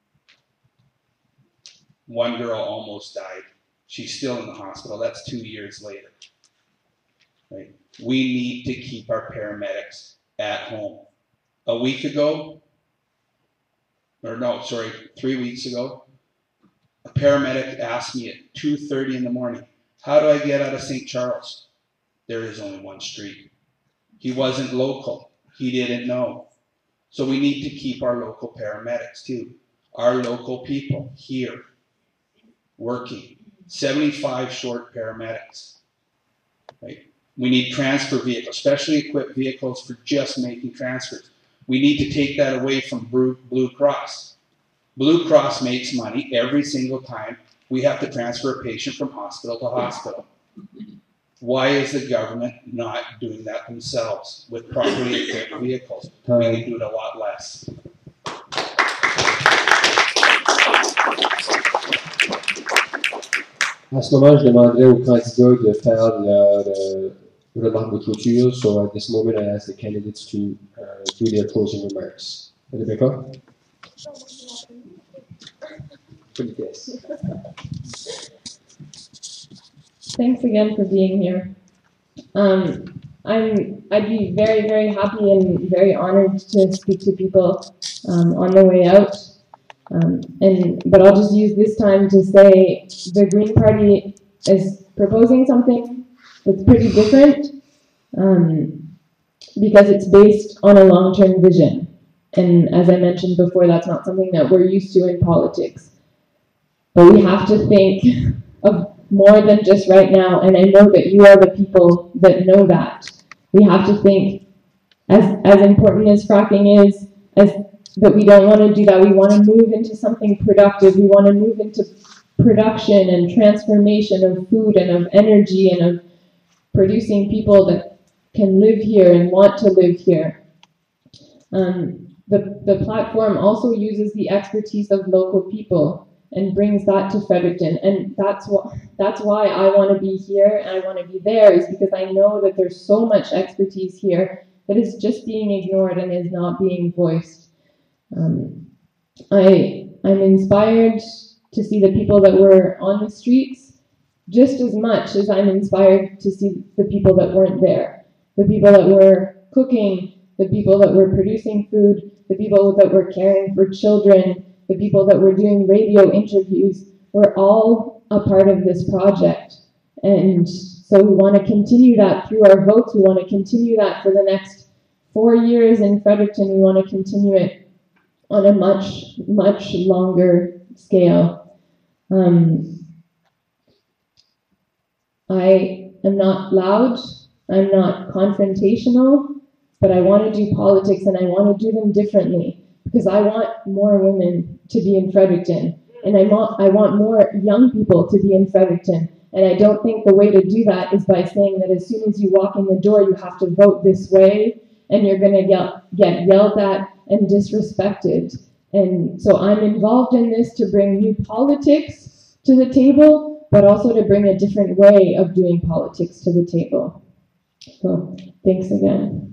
One girl almost died. She's still in the hospital. That's 2 years later. Right? We need to keep our paramedics at home. A week ago, or no, sorry, 3 weeks ago, a paramedic asked me at 2:30 in the morning, how do I get out of St. Charles? There is only one street. He wasn't local. He didn't know. So we need to keep our local paramedics too. Our local people here working. 75 short paramedics. Right? We need transfer vehicles, specially equipped vehicles for just making transfers. We need to take that away from Blue Cross. Blue Cross makes money every single time we have to transfer a patient from hospital to hospital. Why is the government not doing that themselves with properly equipped vehicles? We can do it a lot less. À ce moment, je demanderais aux candidats de faire leur remarque de clôture. So at this moment, I ask the candidates to do their closing remarks. Rebeka? Thanks again for being here. I'd be very, very happy and very honored to speak to people on the way out. But I'll just use this time to say the Green Party is proposing something that's pretty different because it's based on a long-term vision. And as I mentioned before, that's not something that we're used to in politics. But we have to think of more than just right now, and I know that you are the people that know that. We have to think, as important as fracking is, but we don't want to do that. We want to move into something productive. We want to move into production and transformation of food and of energy and of producing people that can live here and want to live here. The platform also uses the expertise of local people and brings that to Fredericton. And that's why I want to be here and I want to be there, is because I know that there's so much expertise here that is just being ignored and is not being voiced. I'm inspired to see the people that were on the streets just as much as I'm inspired to see the people that weren't there. The people that were cooking, the people that were producing food, the people that were caring for children, the people that were doing radio interviews, were all a part of this project. And so we want to continue that through our votes. We want to continue that for the next 4 years in Fredericton. We want to continue it on a much, much longer scale. I am not loud, I'm not confrontational, but I want to do politics and I want to do them differently because I want more women to be in Fredericton and I want more young people to be in Fredericton. And I don't think the way to do that is by saying that as soon as you walk in the door, you have to vote this way and you're going to get yelled at and disrespected. And so I'm involved in this to bring new politics to the table, but also to bring a different way of doing politics to the table. So thanks again.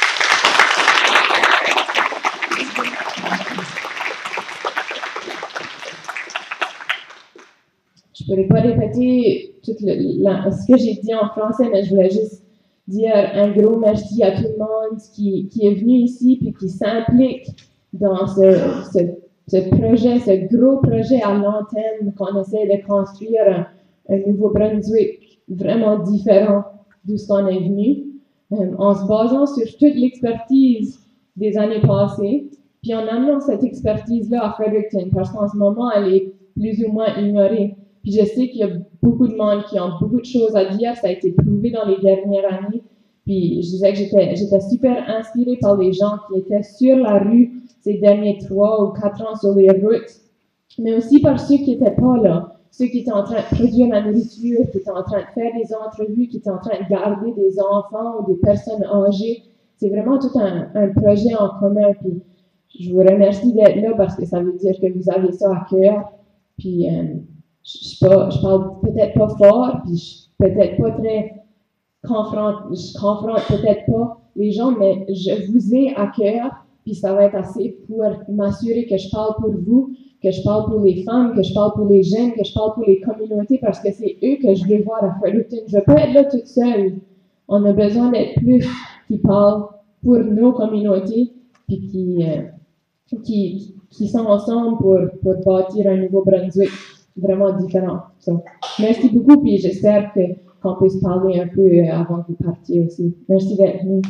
Je ne pourrais pas répéter tout ce que j'ai dit en français, mais je voulais juste dire un gros merci à tout le monde qui est venu ici et qui s'implique dans ce projet, ce gros projet à long terme qu'on essaie de construire un Nouveau-Brunswick vraiment différent d'où ce qu'on est venu, en se basant sur toute l'expertise des années passées, puis en amenant cette expertise-là à Fredericton, parce qu'en ce moment, elle est plus ou moins ignorée. Puis je sais qu'il y a beaucoup de monde qui ont beaucoup de choses à dire, ça a été prouvé dans les dernières années. Puis je disais que j'étais super inspirée par les gens qui étaient sur la rue ces derniers 3 ou 4 ans sur les routes, mais aussi par ceux qui n'étaient pas là, ceux qui étaient en train de produire la nourriture, qui étaient en train de faire des entrevues, qui étaient en train de garder des enfants ou des personnes âgées. C'est vraiment tout un projet en commun. Puis je vous remercie d'être là parce que ça veut dire que vous avez ça à cœur. Puis je parle peut-être pas fort, puis je suis peut-être pas très je confronte peut-être pas les gens, mais je vous ai à cœur, puis ça va être assez pour m'assurer que je parle pour vous, que je parle pour les femmes, que je parle pour les jeunes, que je parle pour les communautés, parce que c'est eux que je veux voir à Fredericton. Je ne veux pas être là toute seule. On a besoin d'être plus qui parlent pour nos communautés, puis qui sont ensemble pour bâtir un Nouveau-Brunswick vraiment différent. So, merci beaucoup, puis j'espère qu'on peut se parler un peu avant que vous partiez aussi. Merci d'être venu.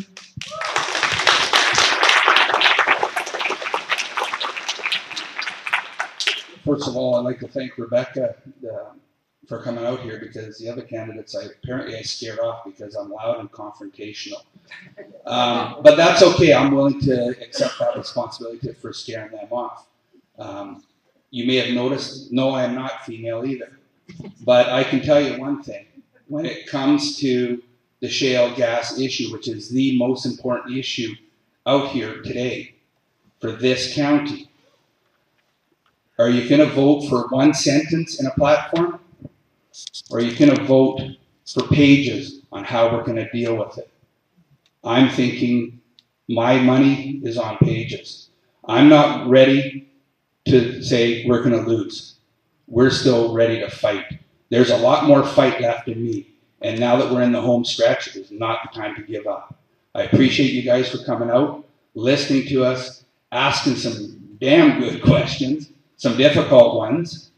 First of all, I'd like to thank Rebeka for coming out here, because the other candidates I scared off because I'm loud and confrontational. But that's okay. I'm willing to accept that responsibility for scaring them off. You may have noticed, no, I am not female either. But I can tell you one thing. When it comes to the shale gas issue, which is the most important issue out here today for this county, are you going to vote for one sentence in a platform? Or are you going to vote for pages on how we're going to deal with it? I'm thinking my money is on pages. I'm not ready to say we're going to lose. We're still ready to fight. There's a lot more fight left in me. And now that we're in the home stretch, it's not the time to give up. I appreciate you guys for coming out, listening to us, asking some damn good questions, some difficult ones.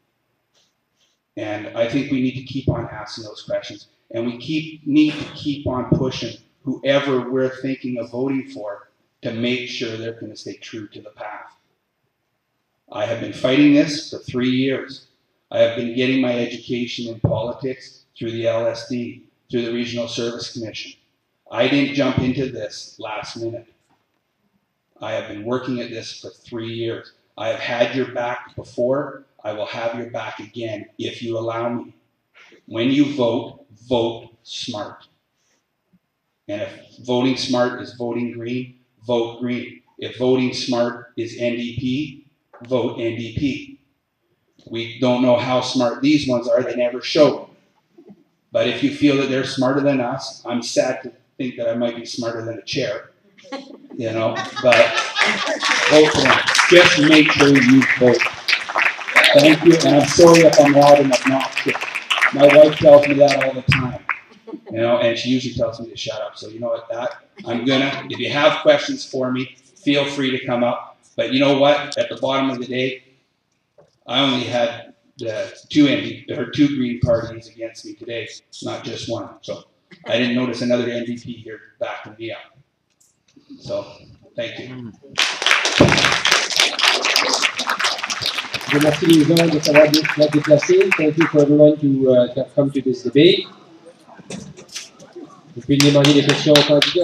And I think we need to keep on asking those questions. And we need to keep on pushing whoever we're thinking of voting for to make sure they're going to stay true to the path. I have been fighting this for 3 years. I have been getting my education in politics through the LSD, through the Regional Service Commission. I didn't jump into this last minute. I have been working at this for 3 years. I have had your back before. I will have your back again if you allow me. When you vote, vote smart. And if voting smart is voting green, vote green. If voting smart is NDP, vote NDP. We don't know how smart these ones are. They never show. But if you feel that they're smarter than us, I'm sad to think that I might be smarter than a chair. You know, but vote for them. Just make sure you vote. Thank you, and I'm sorry if I'm loud and obnoxious. My wife tells me that all the time, you know, and she usually tells me to shut up. So you know what, if you have questions for me, feel free to come up. But you know what, at the bottom of the day, I only had two Green parties against me today, not just one. So I didn't notice another NDP here backing me up. So, thank you. Je remercie les gens de savoir être déplacés. Thank you for everyone to have come to this debate. Vous pouvez demander des questions aux candidats.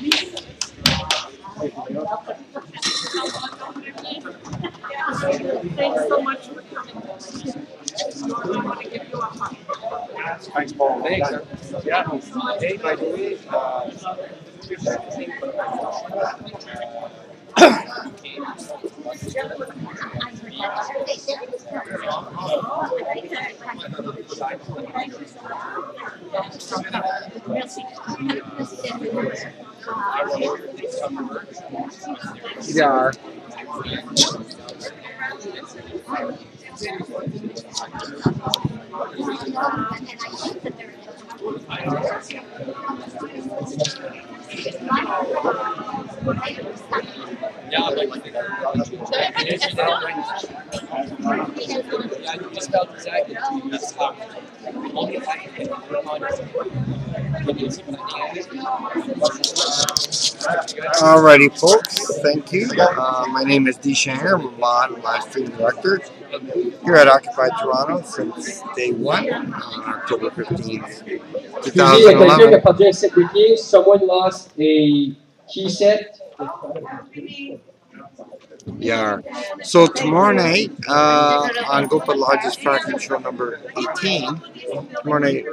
Thanks so much for coming. I want to give you a hug. Thanks, Paul. Thanks. Yeah. Hey, by the way, Yeah. Alrighty, folks. Thank you. My name is Dee Shanger. I'm a mod and live stream director here at Occupy Toronto since day one, October 15th, Excusez, quelqu'un 2011. qui a perdu un set de keys. Someone lost a key set. Yeah. So tomorrow night on Gopa Lodge's Fracking Show number 18, tomorrow night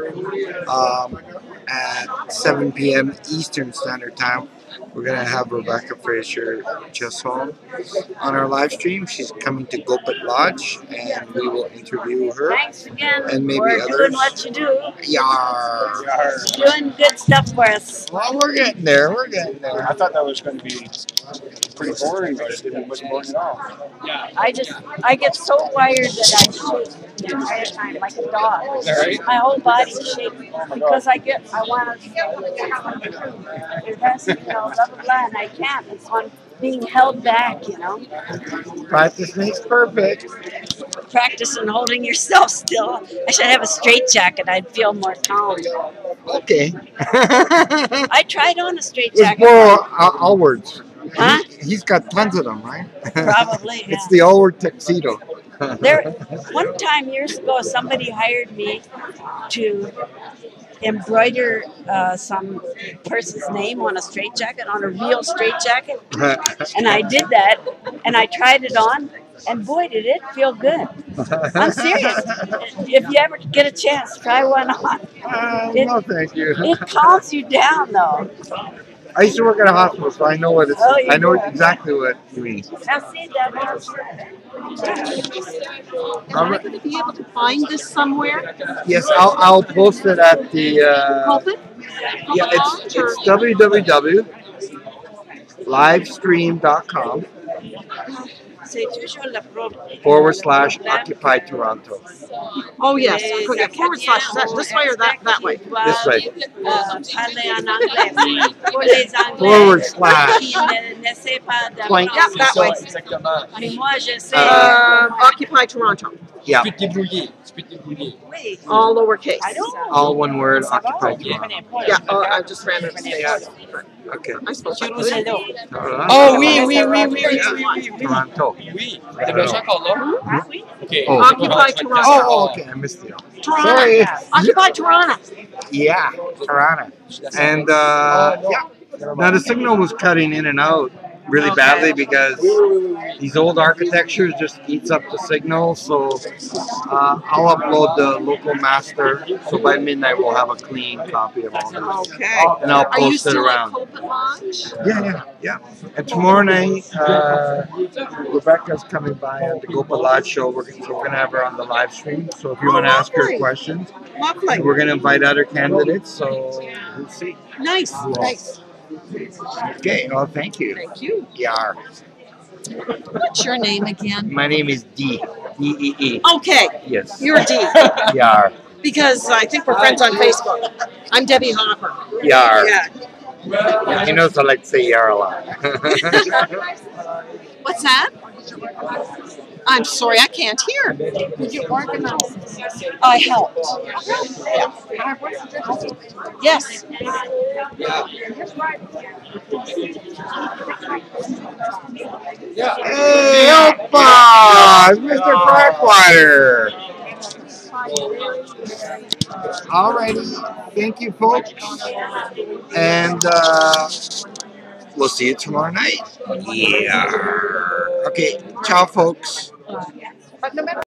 at 7 p.m. Eastern Standard Time, we're going to have Rebeka Frazer-Chiasson on our live stream. She's coming to Gopa Lodge, and we will interview her. Thanks again and maybe for others. doing what you do. Yar. Doing good stuff for us. Well, we're getting there. We're getting there. I thought that was going to be pretty boring, but it wasn't boring at all. Yeah. I get so wired that I shake the entire time like a dog. Is that right? My whole body shakes because I want to, the rest, blah, blah, blah, and I can't. It's on being held back, Practice makes perfect. Practice and holding yourself still. I should have a straight jacket. I'd feel more calm. Okay. I tried on a straight It's jacket. more Allwards. Huh? He's got tons of them, right? Probably, It's the Allward tuxedo. One time years ago, somebody hired me to embroider some person's name on a straitjacket, on a real straitjacket, and I did that, and I tried it on, and boy, did it feel good. I'm serious. If you ever get a chance, try one on. No, thank you. It calms you down, though. I used to work at a hospital, so I know what it's. I know exactly what you mean. Now see that. Am I going to be able to find this somewhere? Yes, I'll post it at the. Pulpit? Yeah, it's www.livestream.com /Occupy Toronto. Oh, yes. Okay, / this way or that way? This way. / Point. Yeah, that way. Occupy Toronto. Yeah. All lowercase. All one word, Occupy Toronto. Yeah, I just ran it. Okay. I suppose I could. Oh, oui. Toronto. Oui. T'es déjà encore là? Okay. Oh. Occupy Toronto. Oh, okay. I missed you. Toronto. Sorry. Occupy Toronto. Yeah, Toronto. And, yeah. Now, the signal was cutting in and out really badly because these old architectures just eats up the signal. So I'll upload the local master. So by midnight, we'll have a clean copy of all this. Okay. And I'll post Are you it still around. at Pulpit Lodge? Yeah. And tomorrow night, Rebeka's coming by on the Gopa Lodge show. So we're going to have her on the live stream. So if you want to ask her questions, we're going to invite other candidates. So we'll see. Nice. Okay. Well, thank you. Thank you. Yar. What's your name again? My name is Dee. D-E-E. Okay. Yes. You're Dee. Yar. Because I think we're friends on Facebook. I'm Debbie Hopper. Yar. Yeah. He knows I like to say yar a lot. What's that? I'm sorry, I can't hear. Did you organize this? I helped. Yes. Hey, Opa! It's Mr. Crackwater. Alrighty. Thank you, folks. And we'll see you tomorrow night. Yeah. Okay. Ciao, folks.